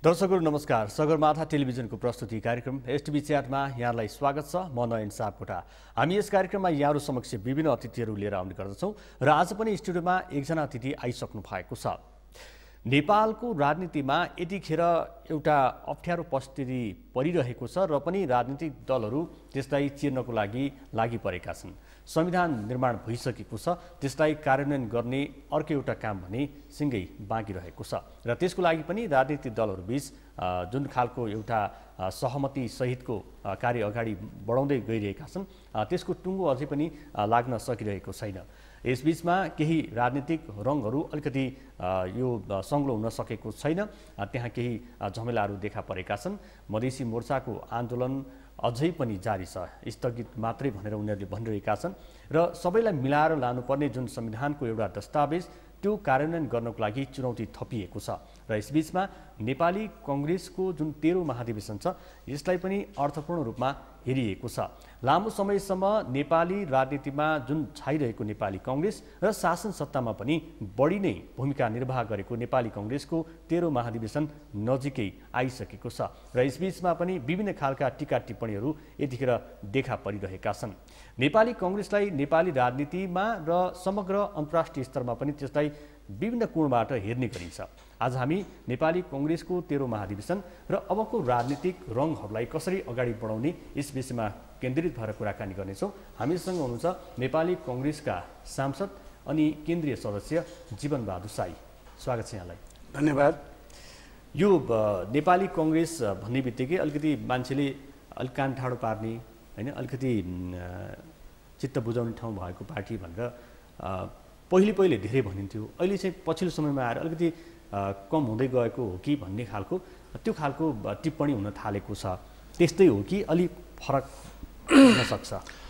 दर्शकहरू नमस्कार। सगरमाथा टेलिभिजनको प्रस्तुति कार्यक्रम STV च्याटमा यहाँलाई स्वागत छ। म नयन सापकोटा। हामी यस कार्यक्रममा यहाँहरू समक्ष विभिन्न अतिथिहरू लिएर आउने गर्दछौँ र आज पनि स्टुडियोमा एकजना अतिथि आइसक्नु भएको छ। नेपालको राजनीतिमा यतिखेर एउटा अप्ठ्यारो परिस्थिति परिरहेको छ र पनि राजनीतिक दलहरू त्यसलाई चिर्नको लागि परेका छन्। संविधान निर्माण भइसकेको छ, त्यसलाई कार्यान्वयन गर्ने अर्को एउटा काम भने सिँगै बाँकी रहेको छ र त्यसको लागि पनि राजनीतिक दलहरूबीच जुन खालको एउटा सहमति सहितको कार्य अगाडि बढाउँदै गइरहेका छन् त्यसको टुङ्गो अझै पनि लाग्न सकिरहेको छैन। यसबीचमा केही राजनीतिक रङहरू अलिकति यो सङ्लो हुन सकेको छैन। त्यहाँ केही झमेलाहरू देखा परेका छन्। मधेसी मोर्चाको आन्दोलन अझै पनि जारी छ, स्थगित मात्रै भनेर उनीहरूले भनिरहेका छन् र सबैलाई मिलाएर लानुपर्ने जुन संविधानको एउटा दस्तावेज त्यो कार्यान्वयन गर्नको लागि चुनौती थपिएको छ र यसबीचमा नेपाली कङ्ग्रेसको जुन 13औं महाधिवेशन छ यसलाई पनि अर्थपूर्ण रूपमा हेरिएको छ। लामो समयसम्म नेपाली राजनीतिमा जुन छाइरहेको नेपाली कङ्ग्रेस र शासन सत्तामा पनि बढी नै भूमिका निर्वाह गरेको नेपाली कङ्ग्रेसको 13औं महाधिवेशन नजिकै आइसकेको छ र यसबीचमा पनि विभिन्न खालका टीका टिप्पणीहरू यतिखेर देखा परिरहेका छन्। नेपाली कङ्ग्रेसलाई नेपाली राजनीतिमा र समग्र अन्तर्राष्ट्रिय स्तरमा पनि त्यसलाई विभिन्न कोणबाट हेर्ने गरिन्छ। आज हामी नेपाली कङ्ग्रेसको 13औं महाधिवेशन र अबको राजनीतिक रङहरूलाई कसरी अगाडि बढाउने यस विषयमा केन्द्रित भएर कुराकानी गर्नेछौँ। हामीसँग हुनुहुन्छ नेपाली कङ्ग्रेसका सांसद अनि केन्द्रीय सदस्य जीवन बहादुर शाही। स्वागत छ यहाँलाई। धन्यवाद। यो नेपाली कङ्ग्रेस भन्ने बित्तिकै अलिकति मान्छेले अलिक कान ठाडो पार्ने हैन, अलिकति चित्त बुझाउने ठाउँ भएको पार्टी भनेर पहिले धेरै भनिन्थ्यो। अहिले चाहिँ पछिल्लो समयमा आएर अलिकति कम हुँदै गएको हो कि भन्ने खालको त्यो खालको टिप्पणी हुन थालेको छ। त्यस्तै हो कि अलि फरक हुन सक्छ?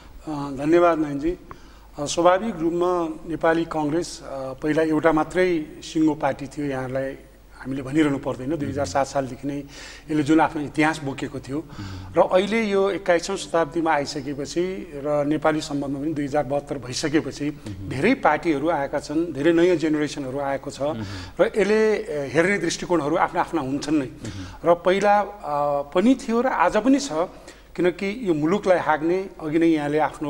धन्यवाद नयनजी। स्वाभाविक रूपमा नेपाली कङ्ग्रेस पहिला एउटा मात्रै सिङ्गो पार्टी थियो, यहाँलाई हामीले भनिरहनु पर्दैन। 2007 सालदेखि नै यसले जुन आफ्नो इतिहास बोकेको थियो र अहिले यो 21औं शताब्दीमा आइसकेपछि र नेपाली सम्बन्धमा पनि 2072 भइसकेपछि धेरै पार्टीहरू आएका छन्, धेरै नयाँ जेनेरेसनहरू आएको छ र यसले हेर्ने दृष्टिकोणहरू आफ्ना आफ्ना हुन्छन् नै र पहिला पनि थियो र आज पनि छ। किनकि यो मुलुकलाई हाँक्ने अघि नै यहाँले आफ्नो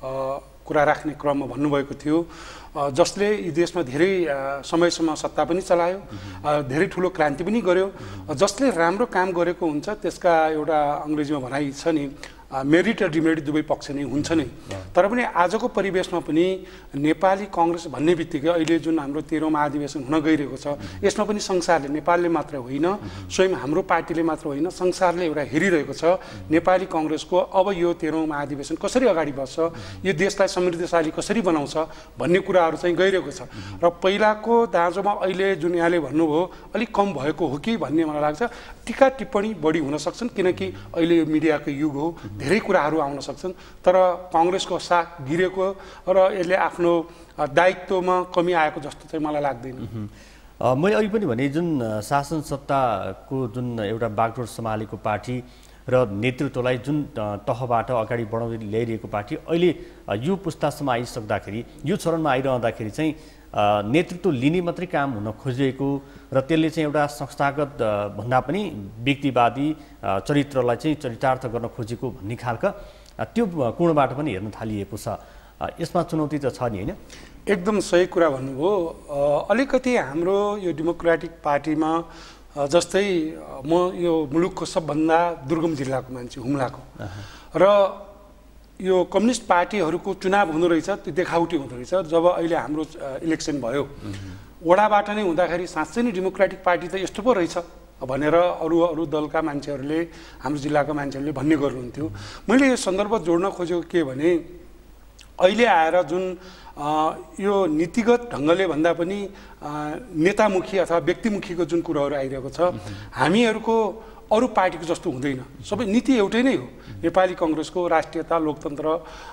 कुरा राख्ने क्रममा भन्नुभएको थियो, जसले यी देशमा धेरै समयसम्म सत्ता पनि चलायो, धेरै ठुलो क्रान्ति पनि गर्यो। जसले राम्रो काम गरेको हुन्छ त्यसका एउटा अङ्ग्रेजीमा भनाइ छ नि, मेरिट र डिमेरिट दुवै पक्ष नै हुन्छ नै। तर पनि आजको परिवेशमा पनि नेपाली कङ्ग्रेस भन्ने बित्तिकै अहिले जुन हाम्रो 13औं महाधिवेशन हुन गइरहेको छ यसमा पनि संसारले, नेपालले मात्र होइन, स्वयं हाम्रो पार्टीले मात्र होइन, संसारले एउटा हेरिरहेको छ नेपाली कङ्ग्रेसको अब यो 13औं महाधिवेशन कसरी अगाडि बढ्छ, यो देशलाई समृद्धशाली कसरी बनाउँछ भन्ने कुराहरू चाहिँ गइरहेको छ। र पहिलाको दाँजोमा अहिले जुन यहाँले भन्नुभयो अलिक कम भएको हो कि भन्ने मलाई लाग्छ। टीका टिप्पणी बढी हुन सक्छन् किनकि अहिले यो मिडियाको युग हो, धेरै कुराहरू आउन सक्छन्। तर कङ्ग्रेसको साथ गिरेको र यसले आफ्नो दायित्वमा कमी आएको जस्तो चाहिँ मलाई लाग्दैन। मैले अघि पनि भने जुन शासन सत्ताको जुन एउटा बागडोर सम्हालेको पार्टी र नेतृत्वलाई जुन तहबाट अगाडि बढाउँदै ल्याइरहेको पार्टी अहिले यो पुस्तासम्म आइसक्दाखेरि, यो चरणमा आइरहँदाखेरि चाहिँ नेतृत्व लिने मात्रै काम हुन खोजिएको र त्यसले चाहिँ एउटा संस्थागत भन्दा पनि व्यक्तिवादी चरित्रलाई चाहिँ चरितार्थ गर्न खोजेको भन्ने खालका त्यो कोणबाट पनि हेर्न थालिएको छ। यसमा चुनौती त छ नि, होइन? एकदम सही कुरा भन्नुभयो। अलिकति हाम्रो यो डेमोक्रेटिक पार्टीमा जस्तै म यो मुलुकको सबभन्दा दुर्गम जिल्लाको मान्छे, हुम्लाको, र यो कम्युनिस्ट पार्टीहरूको चुनाव हुँदो रहेछ, त्यो देखावटी हुँदो रहेछ। जब अहिले हाम्रो इलेक्सन भयो वडाबाट नै हुँदाखेरि साँच्चै नै डेमोक्रेटिक पार्टी त यस्तो पो रहेछ भनेर अरू दलका मान्छेहरूले, हाम्रो जिल्लाका मान्छेहरूले भन्ने गर्नुहुन्थ्यो। मैले यो सन्दर्भ जोड्न खोजेको के भने अहिले आएर जुन यो नीतिगत ढङ्गले भन्दा पनि नेतामुखी अथवा व्यक्तिमुखीको जुन कुराहरू आइरहेको छ, हामीहरूको अरू पार्टीको जस्तो हुँदैन। सबै नीति एउटै नै हो। नेपाली कङ्ग्रेसको राष्ट्रियता, लोकतन्त्र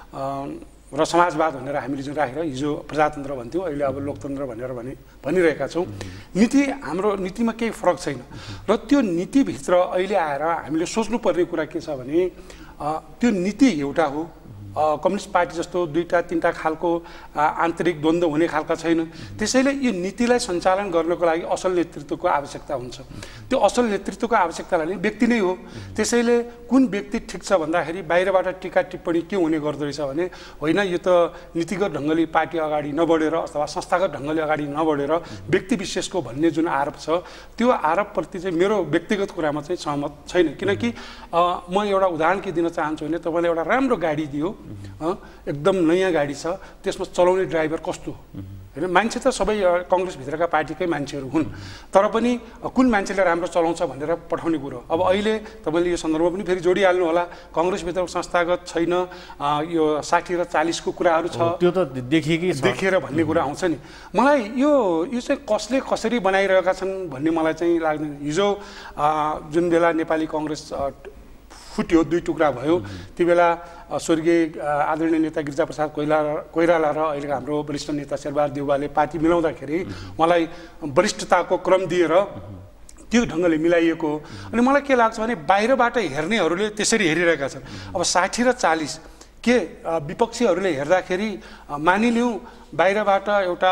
र समाजवाद भनेर हामीले जुन राखेर हिजो प्रजातन्त्र भन्थ्यौँ, अहिले अब लोकतन्त्र भनेर भनिरहेका छौँ। नीति, हाम्रो नीतिमा केही फरक छैन र त्यो नीतिभित्र अहिले आएर हामीले सोच्नुपर्ने कुरा के छ भने त्यो नीति एउटा हो, कम्युनिस्ट पार्टी जस्तो दुईटा तीनटा खालको आन्तरिक द्वन्द्व हुने खालका छैन। त्यसैले यो नीतिलाई सञ्चालन गर्नको लागि असल नेतृत्वको आवश्यकता हुन्छ। त्यो असल नेतृत्वको आवश्यकता लागि व्यक्ति नै हो। त्यसैले कुन व्यक्ति ठिक छ भन्दाखेरि बाहिरबाट टीका टिप्पणी के हुने गर्दो रहेछ भने होइन यो त नीतिगत ढङ्गले पार्टी अगाडि नबढेर अथवा संस्थागत ढङ्गले अगाडि नबढेर व्यक्ति विशेषको भन्ने जुन आरोप छ त्यो आरोपप्रति चाहिँ मेरो व्यक्तिगत कुरामा चाहिँ सहमत छैन। किनकि म एउटा उदाहरण के दिन चाहन्छु भने तपाईँले एउटा राम्रो गाडी दियो, एकदम नयाँ गाडी छ, त्यसमा चलाउने ड्राइभर कस्तो हो होइन? मान्छे त सबै कङ्ग्रेसभित्रका पार्टीकै मान्छेहरू हुन्, तर पनि कुन मान्छेले राम्रो चलाउँछ भनेर पठाउने कुरो। अब अहिले तपाईँले यो सन्दर्भमा पनि फेरि जोडिहाल्नु होला, कङ्ग्रेसभित्र संस्थागत छैन, यो 60 र 40 को कुराहरू छ, त्यो त देखेर भन्ने कुरा आउँछ नि। मलाई यो चाहिँ कसले कसरी बनाइरहेका छन् भन्ने मलाई चाहिँ लाग्दैन। हिजो जुन बेला नेपाली कङ्ग्रेस फुट्यो, दुई टुक्रा भयो, त्यो बेला स्वर्गीय आदरणीय नेता गिरिजाप्रसाद कोइराला र अहिलेको हाम्रो वरिष्ठ नेता शेरबहादुर देउवाले पार्टी मिलाउँदाखेरि मलाई वरिष्ठताको क्रम दिएर त्यो ढङ्गले मिलाइएको हो। अनि मलाई के लाग्छ भने बाहिरबाट हेर्नेहरूले त्यसरी हेरिरहेका छन्। अब 60 र 40 के विपक्षीहरूले हेर्दाखेरि मानिलिउँ बाहिरबाट एउटा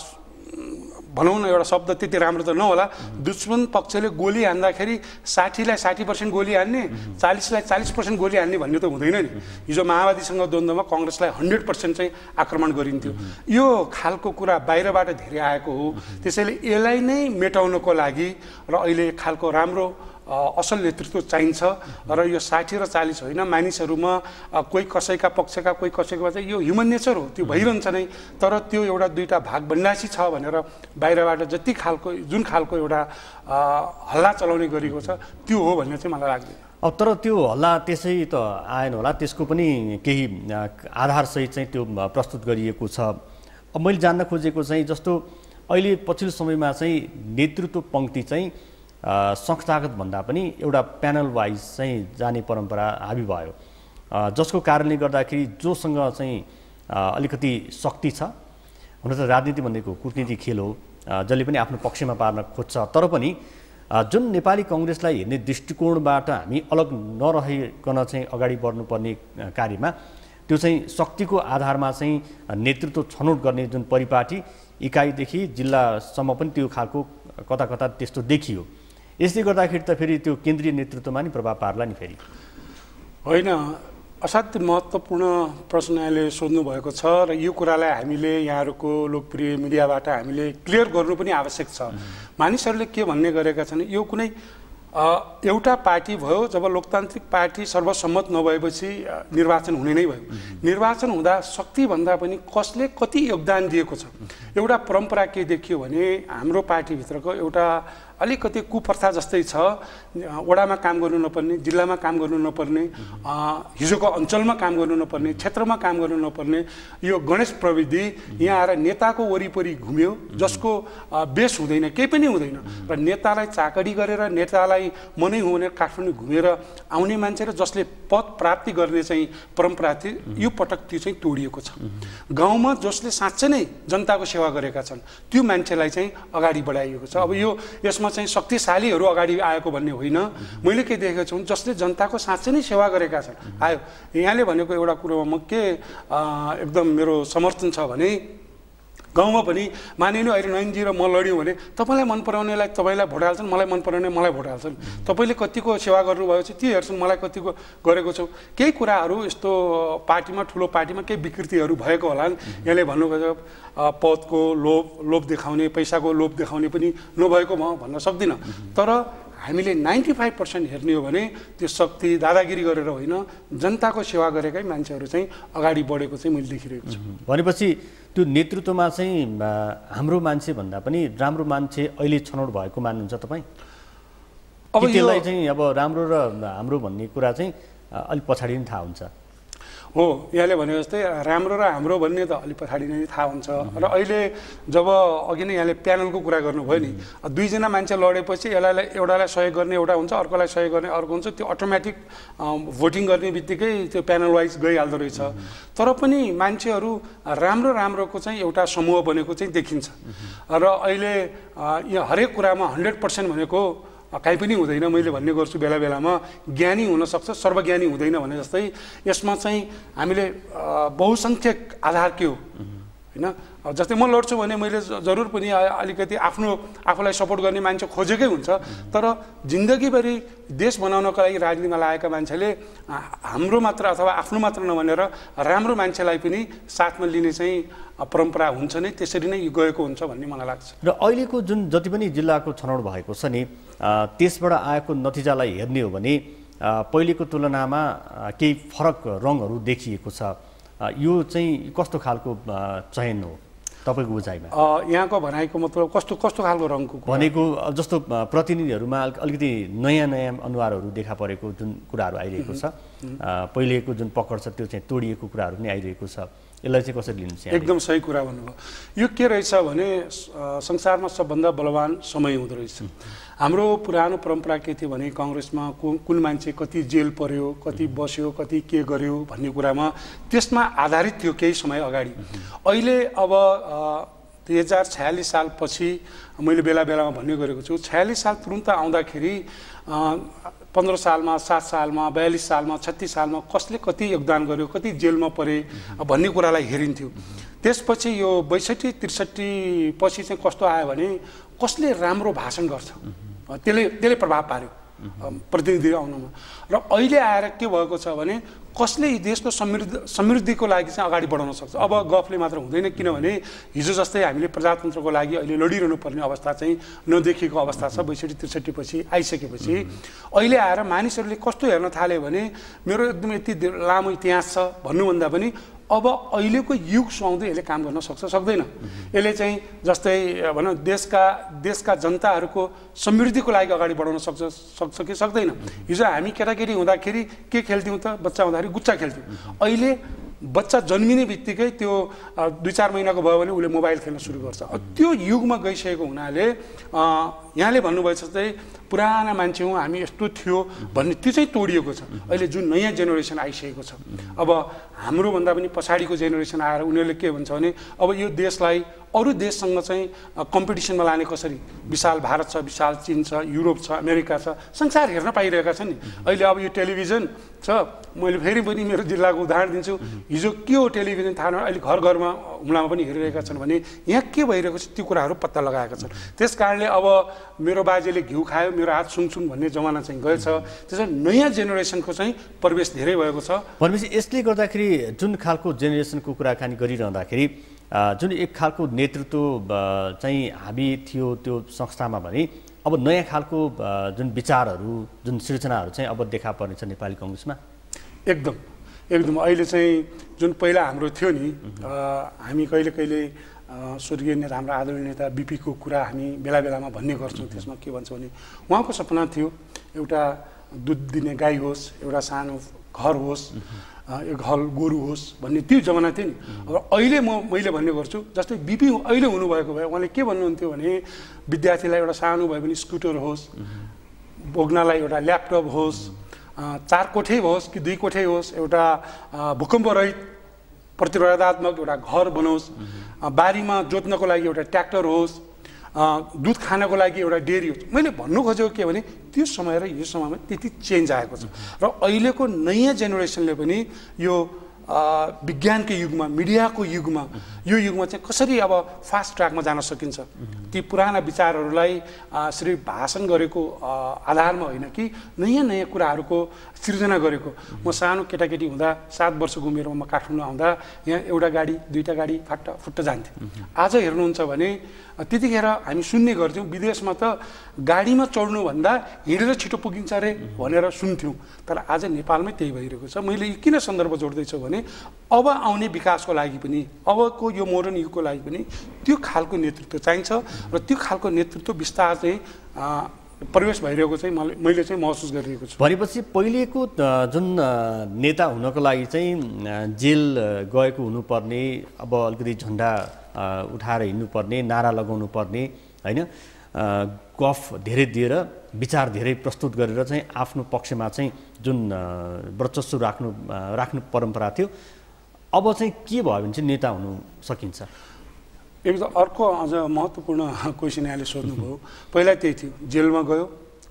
भनौँ न एउटा शब्द त्यति राम्रो त नहोला, दुश्मन पक्षले गोली हान्दाखेरि 60लाई 60% गोली हान्ने, 40लाई 40% गोली हान्ने भन्ने त हुँदैन नि। हिजो माओवादीसँग द्वन्द्वमा कङ्ग्रेसलाई 100% चाहिँ आक्रमण गरिन्थ्यो। यो खालको कुरा बाहिरबाट धेरै आएको हो। त्यसैले यसलाई नै मेटाउनको लागि र अहिले खालको राम्रो असल नेतृत्व चाहिन्छ र यो 60 र 40 होइन, मानिसहरूमा कोही कसैका पक्षका कोही कसैको चाहिँ यो ह्युमन नेचर हो, त्यो भइरहन्छ नै। तर त्यो एउटा दुईटा भाग बन्नासी छ भनेर बाहिरबाट जति खालको जुन खालको एउटा हल्ला चलाउने गरेको छ त्यो हो भन्ने चाहिँ मलाई लाग्दैन। अब तर त्यो हल्ला त्यसै त आएन होला, त्यसको पनि केही आधारसहित चाहिँ त्यो प्रस्तुत गरिएको छ। अब मैले जान्न खोजेको चाहिँ जस्तो अहिले पछिल्लो समयमा चाहिँ नेतृत्व पङ्क्ति चाहिँ संस्थागत भन्दा पनि एउटा प्यानल वाइज चाहिँ जाने परम्परा हाबी भयो, जसको कारणले गर्दाखेरि जोसँग चाहिँ अलिकति शक्ति छ, हुन त राजनीति भनेको कूटनीति खेल हो, जसले पनि आफ्नो पक्षमा पार्न खोज्छ, तर पनि जुन नेपाली कङ्ग्रेसलाई हेर्ने दृष्टिकोणबाट हामी अलग नरहिकन चाहिँ अगाडि बढ्नुपर्ने कार्यमा त्यो चाहिँ शक्तिको आधारमा चाहिँ नेतृत्व छनौट गर्ने जुन परिपाटी इकाइदेखि जिल्लासम्म पनि त्यो खालको कता कता त्यस्तो देखियो। यसले गर्दाखेरि त फेरि त्यो केन्द्रीय नेतृत्वमा नि प्रभाव पार्ला नि फेरि होइन। असाध्यै महत्त्वपूर्ण प्रश्न यहाँले सोध्नु भएको छ र यो कुरालाई हामीले यहाँहरूको लोकप्रिय मिडियाबाट हामीले क्लियर गर्नु पनि आवश्यक छ। मानिसहरूले के भन्ने गरेका छन्, यो कुनै एउटा पार्टी भयो, जब लोकतान्त्रिक पार्टी सर्वसम्मत नभएपछि निर्वाचन हुने नै भयो। निर्वाचन हुँदा शक्तिभन्दा पनि कसले कति योगदान दिएको छ। एउटा परम्परा के देखियो भने हाम्रो पार्टीभित्रको एउटा अलिकति कुप्रथा जस्तै छ, वडामा काम गर्नु नपर्ने, जिल्लामा काम गर्नु नपर्ने, हिजोको अञ्चलमा काम गर्नु नपर्ने, क्षेत्रमा काम गर्नु नपर्ने, यो गणेश प्रविधि यहाँ आएर नेताको वरिपरि घुम्यो, जसको बेस हुँदैन, केही पनि हुँदैन, र नेतालाई चाकडी गरेर नेतालाई मनै हुने काठमाडौँ घुमेर आउने मान्छे र जसले पद प्राप्ति गर्ने चाहिँ परम्परा थियो, यो पटक त्यो चाहिँ तोडिएको छ। गाउँमा जसले साँच्चै नै जनताको सेवा गरेका छन् त्यो मान्छेलाई चाहिँ अगाडि बढाइएको छ। अब यो यसमा चाहिँ शक्तिशालीहरू अगाडि आएको भन्ने होइन, मैले के देखेको छु जसले जनताको साँच्चै नै सेवा गरेका छन् आयो। यहाँले भनेको एउटा कुरोमा म के एकदम मेरो समर्थन छ भने गाउँमा पनि मानिलिनु अहिले नयनजी र म लड्यौँ भने तपाईँलाई मन पराउनेलाई तपाईँलाई भोट हाल्छन्, मलाई मन पराउने मलाई भोट हाल्छन्। तपाईँले कतिको सेवा गर्नुभएको छ त्यो हेर्छन्, मलाई कतिको गरेको छौँ। केही कुराहरू यस्तो पार्टीमा ठुलो पार्टीमा केही विकृतिहरू भएको होला नि, यहाँले भन्नुभएको पदको लोभ देखाउने, पैसाको लोभ देखाउने पनि नभएको म भन्न सक्दिनँ। तर हामीले 95% हेर्ने हो भने त्यो शक्ति दादागिरी गरेर होइन, जनताको सेवा गरेकै मान्छेहरू चाहिँ अगाडि बढेको चाहिँ मैले देखिरहेको छु। भनेपछि त्यो नेतृत्वमा चाहिँ हाम्रो मान्छे भन्दा पनि राम्रो मान्छे अहिले छनौट भएको मान्नुहुन्छ तपाईँ? अब त्यसलाई चाहिँ अब राम्रो र हाम्रो भन्ने कुरा चाहिँ अलिक पछाडि नै थाहा हुन्छ हो। यहाँले भने जस्तै राम्रो र हाम्रो भन्ने त अलिक पछाडि नै थाहा हुन्छ। र अहिले जब अघि नै यहाँले प्यानलको कुरा गर्नुभयो नि, दुईजना मान्छे लडेपछि एउटालाई सहयोग गर्ने एउटा हुन्छ, अर्कोलाई सहयोग गर्ने अर्को हुन्छ, त्यो अटोमेटिक भोटिङ गर्ने बित्तिकै त्यो प्यानल वाइज गइहाल्दो रहेछ। तर पनि मान्छेहरू राम्रोको चाहिँ एउटा समूह बनेको चाहिँ देखिन्छ। र अहिले यहाँ हरेक कुरामा 100% भनेको काहीँ पनि हुँदैन। मैले भन्ने गर्छु बेला बेलामा ज्ञानी हुनसक्छ सर्वज्ञानी हुँदैन भने जस्तै यसमा चाहिँ हामीले बहुसङ्ख्यक आधार के हो होइन। जस्तै म लड्छु भने मैले जरुर पनि अलिकति आफूलाई सपोर्ट गर्ने मान्छे खोजेकै हुन्छ, तर जिन्दगीभरि देश बनाउनको लागि राजनीतिमा लागेका मान्छेले हाम्रो मात्र अथवा आफ्नो मात्र नभनेर राम्रो मान्छेलाई पनि साथमा लिने चाहिँ परम्परा हुन्छ नै, त्यसरी नै गएको हुन्छ भन्ने मलाई लाग्छ। र अहिलेको जुन जति पनि जिल्लाको छनौट भएको छ नि, त्यसबाट आएको नतिजालाई हेर्ने हो भने पहिलेको तुलनामा केही फरक रङहरू देखिएको छ। यो चाहिँ कस्तो खालको चयन हो तपाईँको बुझाइमा? यहाँको भनाइको मतलब कस्तो खालको रङको भनेको जस्तो प्रतिनिधिहरूमा अलिकति नयाँ नयाँ अनुहारहरू देखा परेको जुन कुराहरू आइरहेको छ, पहिलेको जुन पकड छ त्यो चाहिँ तोडिएको कुराहरू पनि आइरहेको छ, यसलाई चाहिँ कसरी लिनुहुन्छ? एकदम सही कुरा भन्नुभयो। यो के रहेछ भने संसारमा सबभन्दा बलवान समय हुँदो रहेछ। हाम्रो पुरानो परम्परा के थियो भने काङ्ग्रेसमा कुन मान्छे कति जेल पर्यो, कति बस्यो, कति के गर्यो भन्ने कुरामा त्यसमा आधारित थियो केही समय अगाडि। अहिले अब 2046 सालपछि मैले बेला बेलामा भन्ने गरेको छु, 46 साल तुरुन्त आउँदाखेरि 15 सालमा, 7 सालमा, 42 सालमा, 36 सालमा कसले कति योगदान गर्यो, कति जेलमा परे भन्ने कुरालाई हेरिन्थ्यो। त्यसपछि यो 62-63 पछि चाहिँ कस्तो आयो भने कसले राम्रो भाषण गर्छ त्यसले प्रभाव पार्यो प्रतिनिधि आउनुमा। र अहिले आएर के भएको छ भने कसले देशको समृद्धिको लागि चाहिँ अगाडि बढाउन सक्छ। अब गफले मात्र हुँदैन, किनभने हिजो जस्तै हामीले प्रजातन्त्रको लागि अहिले लडिरहनु पर्ने अवस्था चाहिँ नदेखिएको अवस्था छ। 62-63 पछि आइसकेपछि अहिले आएर मानिसहरूले कस्तो हेर्न थाल्यो भने मेरो एकदम यति लामो इतिहास छ भन्नुभन्दा पनि अब अहिलेको युग सुहाउँदै यसले काम गर्न सक्छ सक्दैन, यसले चाहिँ जस्तै भनौँ देशका जनताहरूको समृद्धिको लागि अगाडि बढाउन सक्छ कि सक्दैन। हिजो हामी केटाकेटी हुँदाखेरि के खेल्थ्यौँ त, बच्चा हुँदाखेरि गुच्चा खेल्थ्यौँ। अहिले बच्चा जन्मिने बित्तिकै त्यो 2-4 महिनाको भयो भने उसले मोबाइल खेल्न सुरु गर्छ। त्यो युगमा गइसकेको हुनाले यहाँले भन्नुभएछ जस्तै पुराना मान्छे हौँ हामी यस्तो थियो भन्ने त्यो चाहिँ तोडिएको छ। अहिले जुन नयाँ जेनेरेसन आइसकेको छ, अब हाम्रोभन्दा पनि पछाडिको जेनेरेसन आएर उनीहरूले के भन्छ भने अब यो देशलाई अरू देशसँग चाहिँ कम्पिटिसनमा लाने कसरी, विशाल भारत छ, विशाल चीन छ, युरोप छ, अमेरिका छ, संसार हेर्न पाइरहेका छन् नि। अहिले अब यो टेलिभिजन छ, मैले फेरि पनि मेरो जिल्लाको उदाहरण दिन्छु। हिजो के हो टेलिभिजन थाहा नभए अहिले घर घरमा हुम्लामा पनि हेरिरहेका छन् भने यहाँ के भइरहेको छ त्यो कुराहरू पत्ता लगाएका छन्। त्यस कारणले अब मेरो बाजेले घिउ खायो मेरो हात सुङसुङ भन्ने जमाना चाहिँ गएछ। त्यसैले नयाँ जेनेरेसनको चाहिँ प्रवेश धेरै भएको छ। भनेपछि यसले गर्दाखेरि जुन खालको जेनेरेसनको कुराकानी गरिरहँदाखेरि जुन एक खालको नेतृत्व चाहिँ हामी थियो त्यो संस्थामा भने अब नयाँ खालको जुन विचारहरू जुन सृजनाहरू चाहिँ अब देखा पर्नेछ नेपाली कङ्ग्रेसमा। एकदम अहिले चाहिँ जुन पहिला हाम्रो थियो नि, हामी कहिले स्वर्गीय नेता हाम्रो आदरणीय नेता बिपीको कुरा हामी बेला बेलामा भन्ने गर्छौँ। त्यसमा के भन्छ भने उहाँको सपना थियो एउटा दुध दिने गाई होस्, एउटा सानो घर होस्, एक हल गोरु होस् भन्ने त्यो जमाना थियो नि। अब अहिले मैले भन्ने गर्छु जस्तै बिपी अहिले हुनुभएको भए उहाँले के भन्नुहुन्थ्यो भने विद्यार्थीलाई एउटा सानो भए पनि स्कुटर होस्, बोक्नलाई एउटा ल्यापटप होस्, 4 कोठे होस् कि 2 कोठे होस्, एउटा भूकम्प रहित प्रतिरोधात्मक एउटा घर बनोस्, बारीमा जोत्नको लागि एउटा ट्र्याक्टर होस्, दुध खानको लागि एउटा डेरी होस्। मैले भन्नु खोजेको के भने त्यो समय र यो समयमा त्यति चेन्ज आएको छ र अहिलेको नयाँ जेनेरेसनले पनि यो विज्ञानकै युगमा, मिडियाको युगमा, यो युगमा चाहिँ कसरी अब फास्ट ट्र्याकमा जान सकिन्छ, ती पुराना विचारहरूलाई सिर्फ भाषण गरेको आधारमा होइन कि नयाँ नयाँ कुराहरूको सृजना गरेको। म सानो केटाकेटी हुँदा 7 वर्षको उमेरमा म काठमाडौँ आउँदा यहाँ एउटा गाडी 2टा गाडी फुट्ट जान्थ्यो। आज हेर्नुहुन्छ भने त्यतिखेर हामी सुन्ने गर्थ्यौँ विदेशमा त गाडीमा चढ्नुभन्दा हिँडेर छिटो पुगिन्छ अरे भनेर सुन्थ्यौँ, तर आज नेपालमै त्यही भइरहेको छ। मैले किन सन्दर्भ जोड्दैछु भने अब आउने विकासको लागि पनि, अबको यो मोडर्न युगको लागि पनि त्यो खालको नेतृत्व चाहिन्छ र त्यो खालको नेतृत्व बिस्तार चाहिँ प्रवेश भइरहेको चाहिँ मैले चाहिँ महसुस गरिरहेको छु। भनेपछि पहिलेको जुन नेता हुनको लागि चाहिँ जेल गएको हुनुपर्ने, अब अलिकति झन्डा उठाएर हिँड्नुपर्ने, नारा लगाउनु पर्ने होइन, गफ धेरै दिएर विचार धेरै प्रस्तुत गरेर चाहिँ आफ्नो पक्षमा चाहिँ जुन वर्चस्व राख्नु परम्परा थियो, अब चाहिँ के भयो भने चाहिँ नेता हुनु सकिन्छ? एकदम अर्को अझ महत्त्वपूर्ण क्वेसन यहाँले सोध्नुभयो। पहिला त्यही थियो, जेलमा गयो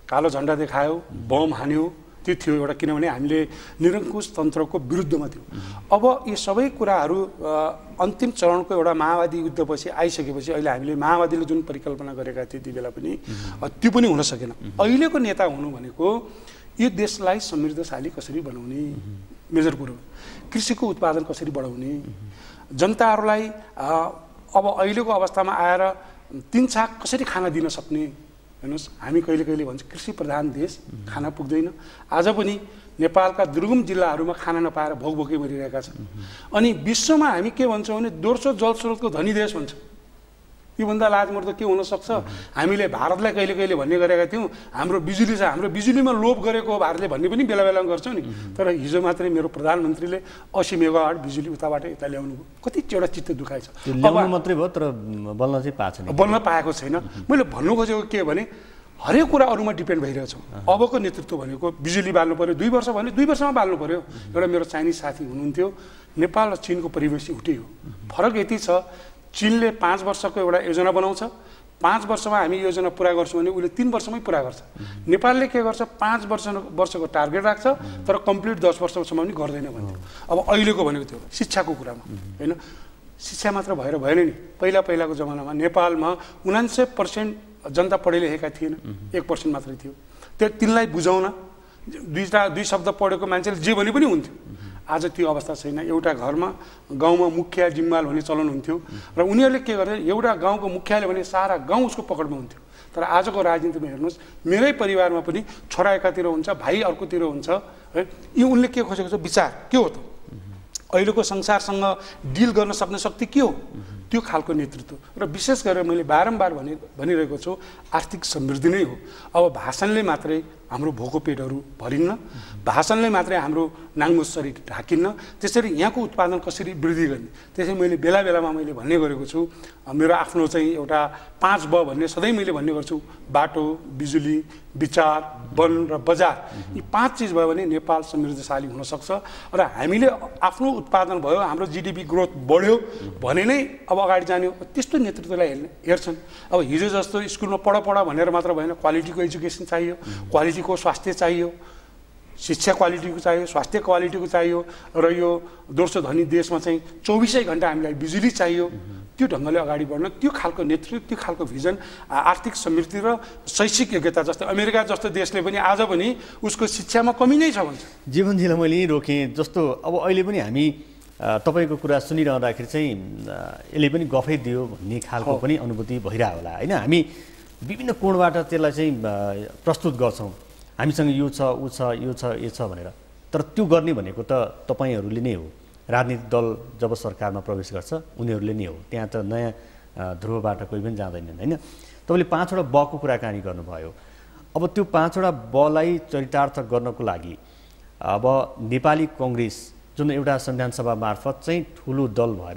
कालो झन्डा देखायो, बम हान्यो, त्यो थियो एउटा। किनभने हामीले निरङ्कुश तन्त्रको विरुद्धमा थियो। अब यी सबै कुराहरू अन्तिम चरणको एउटा माओवादी युद्धपछि आइसकेपछि अहिले हामीले माओवादीले जुन परिकल्पना गरेका थिए ती बेला पनि त्यो पनि हुन सकेन। अहिलेको नेता हुनु भनेको यो देशलाई समृद्धशाली कसरी बनाउने, मेजर कुरो कृषिको उत्पादन कसरी बढाउने, जनताहरूलाई अब अहिलेको अवस्थामा आएर 3 छाक कसरी खाना दिन सक्ने। हेर्नुहोस्, हामी कहिले कहिले भन्छ कृषि प्रधान देश, खाना पुग्दैन। आज पनि नेपालका दुर्गम जिल्लाहरूमा खाना नपाएर भोकभोकै मरिरहेका छन्। अनि विश्वमा हामी के भन्छौँ भने दोस्रो जलस्रोतको धनी देश भन्छ। योभन्दा लाजमर्दो के हुनसक्छ? हामीले भारतलाई कहिले कहिले भन्ने गरेका थियौँ हाम्रो बिजुली छ, हाम्रो बिजुलीमा लोभ गरेको हो भारतले भन्ने पनि बेला बेलामा गर्छौँ नि। तर हिजो मात्रै मेरो प्रधानमन्त्रीले 80 मेगावाट बिजुली उताबाट यता ल्याउनु भयो। कति एउटा चित्त दुखाएछ। ल्याउनु मात्रै भयो तर बल्न चाहिँ पाएको छैन। बल्न पाएको छैन। मैले भन्नु खोजेको के भने हरेक कुरा अरूमा डिपेन्ड भइरहेछ। अबको नेतृत्व भनेको बिजुली बाल्नु पर्यो, 2 वर्ष भने 2 वर्षमा बाल्नु पर्यो। एउटा मेरो चाइनिज साथी हुनुहुन्थ्यो, नेपाल र चीनको परिवेश एउटै हो। फरक यति छ, चीनले 5 वर्षको एउटा योजना बनाउँछ, 5 वर्षमा हामी योजना पुरा गर्छौँ भने उसले 3 वर्षमै पुरा गर्छ। नेपालले के गर्छ, 5 वर्षको टार्गेट राख्छ तर कम्प्लिट 10 वर्षसम्म पनि गर्दैन भन्थ्यो। अब अहिलेको भनेको त्यो शिक्षाको कुरामा होइन, शिक्षा मात्र भएर भएन नि। पहिलाको जमानामा नेपालमा 99% जनता पढे लेखेका थिएन, 1% मात्रै थियो। तिनलाई बुझाउन 2 शब्द पढेको मान्छेले जे भने पनि हुन्थ्यो। आज त्यो अवस्था छैन। एउटा घरमा गाउँमा मुखिया जिम्माल भन्ने चलन हुन्थ्यो र उनीहरूले के गर्थे, एउटा गाउँको मुखियाले भने सारा गाउँ उसको पकडमा हुन्थ्यो। तर आजको राजनीतिमा हेर्नुहोस्, मेरै परिवारमा पनि छोरा एकातिर हुन्छ, भाइ अर्कोतिर हुन्छ है। यो उनले के खोजेको छ, विचार के हो त, अहिलेको संसारसँग डिल गर्न सक्ने शक्ति के हो, त्यो खालको नेतृत्व। र विशेष गरेर मैले बारम्बार भनिरहेको छु, आर्थिक समृद्धि नै हो। अब भाषणले मात्रै हाम्रो भोको पेटहरू भरिन्न, भाषणले मात्रै हाम्रो नाङ्गो शरीर ढाकिन्न। त्यसरी यहाँको उत्पादन कसरी वृद्धि गर्ने, त्यसरी मैले बेला बेलामा मैले भन्ने गरेको छु। मेरो आफ्नो चाहिँ एउटा 5 ब भन्ने सधैँ मैले भन्ने गर्छु, बाटो, बिजुली, विचार, वन र बजार। यी 5 चिज भयो भने नेपाल समृद्धशाली हुनसक्छ। र हामीले आफ्नो उत्पादन भयो, हाम्रो GDP ग्रोथ बढ्यो भने नै अब अगाडि जाने। त्यस्तो नेतृत्वलाई हेर्छन्। अब हिजो जस्तो स्कुलमा पढ भनेर मात्र भएन, क्वालिटीको एजुकेसन चाहियो, क्वालिटीको स्वास्थ्य चाहियो, शिक्षा क्वालिटीको चाहियो, स्वास्थ्य क्वालिटीको चाहियो। र यो दोस्रो धनी देशमा चाहिँ 24 घण्टा हामीलाई बिजुली चाहियो। त्यो ढङ्गले अगाडि बढ्न, त्यो खालको नेतृत्व, त्यो खालको भिजन, आर्थिक समृद्धि र शैक्षिक योग्यता जस्तो अमेरिका जस्तो देशले पनि आज पनि उसको शिक्षामा कमी नै छ भन्छ। जीवनजीलाई मैले रोकेँ जस्तो अब अहिले पनि हामी तपाईँको कुरा सुनिरहँदाखेरि चाहिँ यसले पनि गफै दियो भन्ने खालको पनि अनुभूति भइरह्यो होला होइन। हामी विभिन्न कोणबाट त्यसलाई चाहिँ प्रस्तुत गर्छौँ, हामीसँग यो छ, ऊ छ, यो छ, यो छ भनेर। तर त्यो गर्ने भनेको त तपाईँहरूले नै हो। राजनीतिक दल जब सरकारमा प्रवेश गर्छ उनीहरूले नै हो, त्यहाँ त नयाँ ध्रुवबाट कोही पनि जाँदैनन् होइन। तपाईँले 5वटा बको कुराकानी गर्नुभयो। अब त्यो 5वटा बलाई चरितार्थ गर्नको लागि अब नेपाली कङ्ग्रेस जुन एउटा संविधान सभा मार्फत चाहिँ ठुलो दल भएर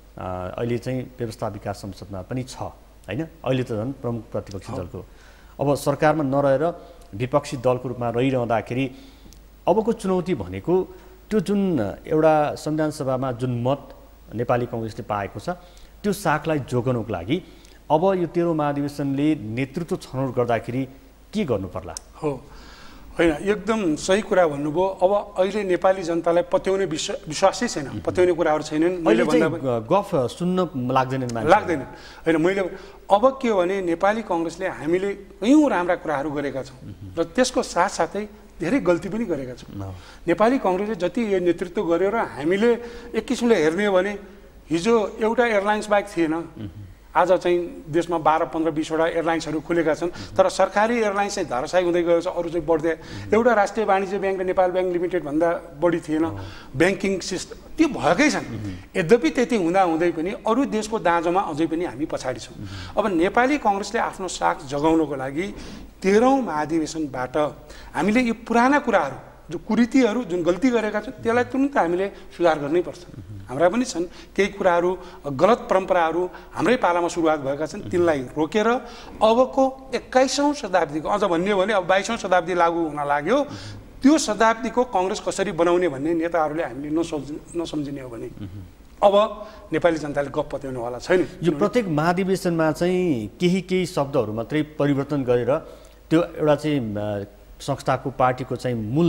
अहिले चाहिँ व्यवस्था विकास संसदमा पनि छ होइन। अहिले त झन् प्रमुख प्रतिपक्षी दलको अब सरकारमा नरहेर विपक्षी दलको रूपमा रहिरहँदाखेरि अबको चुनौती भनेको त्यो जुन एउटा संविधान सभामा जुन मत नेपाली कङ्ग्रेसले पाएको छ त्यो साखलाई जोगाउनको लागि अब यो 13औं महाधिवेशनले नेतृत्व छनौट गर्दाखेरि के गर्नु पर्ला? हो होइन, एकदम सही कुरा भन्नुभयो। अब अहिले नेपाली जनतालाई पत्याउने विश्वासै छैन, पत्याउने कुराहरू छैनन्। मैले गफ सुन्न लाग्दैन होइन। मैले अब के हो भने नेपाली कङ्ग्रेसले हामीले कयौँ राम्रा कुराहरू गरेका छौँ र त्यसको साथसाथै धेरै गल्ती पनि गरेका छौँ। नेपाली कङ्ग्रेसले जति यो नेतृत्व गर्यो र हामीले एक किसिमले हेर्ने हो भने हिजो एउटा एयरलाइन्स बाहेक थिएन, आज चाहिँ देशमा 12, 15, 20वटा एयरलाइन्सहरू खुलेका छन्। तर सरकारी एयरलाइन्स चाहिँ धराशायी हुँदै गएको छ, अरू चाहिँ बढ्दै। एउटा राष्ट्रिय वाणिज्य ब्याङ्क र नेपाल ब्याङ्क लिमिटेड भन्दा बढी थिएन। ब्याङ्किङ सिस्टम त्यो भएकै छन्। यद्यपि त्यति हुँदाहुँदै पनि अरू देशको दाँजोमा अझै पनि हामी पछाडि छौँ। अब नेपाली कङ्ग्रेसले आफ्नो साख जगाउनको लागि 13औं महाधिवेशनबाट हामीले यो पुराना कुराहरू, जो कुरीतिहरू, जुन गल्ती गरेका छौँ त्यसलाई तुरुन्त हामीले सुधार गर्नै पर्छ। हाम्रा पनि छन् केही कुराहरू, गलत परम्पराहरू हाम्रै पालामा सुरुवात भएका छन्, तिनलाई रोकेर अबको 21औं शताब्दीको, अझ भन्ने हो भने अब 22औं शताब्दी लागू हुन लाग्यो, त्यो शताब्दीको कङ्ग्रेस कसरी बनाउने भन्ने नेताहरूले हामीले नसम्झिने हो भने अब नेपाली जनताले गफ पत्याउनेवाला छैन। यो प्रत्येक महाधिवेशनमा चाहिँ केही शब्दहरू मात्रै परिवर्तन गरेर त्यो एउटा चाहिँ संस्थाको पार्टीको चाहिँ मूल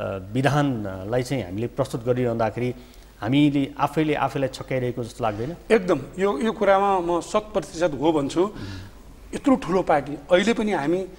विधानलाई चाहिँ हामीले प्रस्तुत गरिरहँदाखेरि हामीले आफैलाई छक्काइरहेको जस्तो लाग्दैन? एकदम यो कुरामा म 100% हो भन्छु। यत्रो ठुलो पार्टी अहिले पनि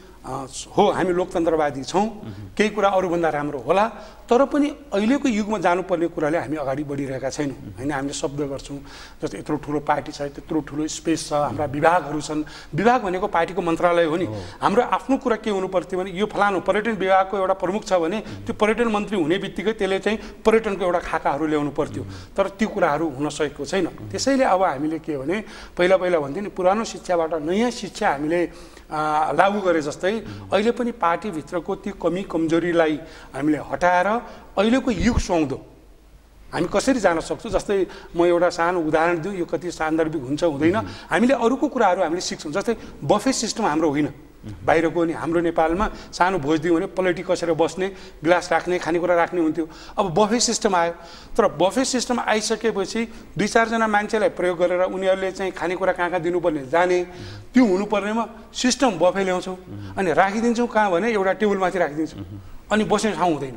हामी लोकतन्त्रवादी छौँ, केही कुरा अरूभन्दा राम्रो होला, तर पनि अहिलेको युगमा जानुपर्ने कुराले हामी अगाडि बढिरहेका छैनौँ होइन। हामीले शब्द गर्छौँ जस्तो यत्रो ठुलो पार्टी छ, त्यत्रो ठुलो स्पेस छ, हाम्रा विभागहरू छन्। विभाग भनेको पार्टीको मन्त्रालय हो नि। हाम्रो आफ्नो कुरा के हुनु पर्थ्यो भने यो फलानु पर्यटन विभागको एउटा प्रमुख छ भने त्यो पर्यटन मन्त्री हुने बित्तिकै त्यसले चाहिँ पर्यटनको एउटा खाकाहरू ल्याउनु पर्थ्यो, तर त्यो कुराहरू हुन सकेको छैन। त्यसैले अब हामीले के भने पहिला भन्थ्यो नि पुरानो शिक्षाबाट नयाँ शिक्षा हामीले लागू गरे जस्तै अहिले पनि पार्टीभित्रको ती कमी कमजोरीलाई हामीले हटाएर अहिलेको युग सुहाउँदो हामी कसरी जान सक्छौँ। जस्तै म एउटा सानो उदाहरण दिउँ, यो कति सान्दर्भिक हुन्छ हुँदैन। हामीले अरूको कुराहरू हामीले सिक्छौँ। जस्तै बफे सिस्टम हाम्रो होइन, बाहिरको नि। हाम्रो नेपालमा सानो भोज दियो भने प्लेटी कसेर बस्ने, ग्लास राख्ने, खानेकुरा राख्ने हुन्थ्यो। अब बफे सिस्टम आयो, तर बफे सिस्टम आइसकेपछि 2-4 जना मान्छेलाई प्रयोग गरेर उनीहरूले चाहिँ खानेकुरा कहाँ दिनुपर्ने जाने, त्यो हुनुपर्नेमा सिस्टम बफे ल्याउँछौँ अनि राखिदिन्छौँ कहाँ भने एउटा टेबलमाथि राखिदिन्छौँ अनि बस्ने ठाउँ हुँदैन।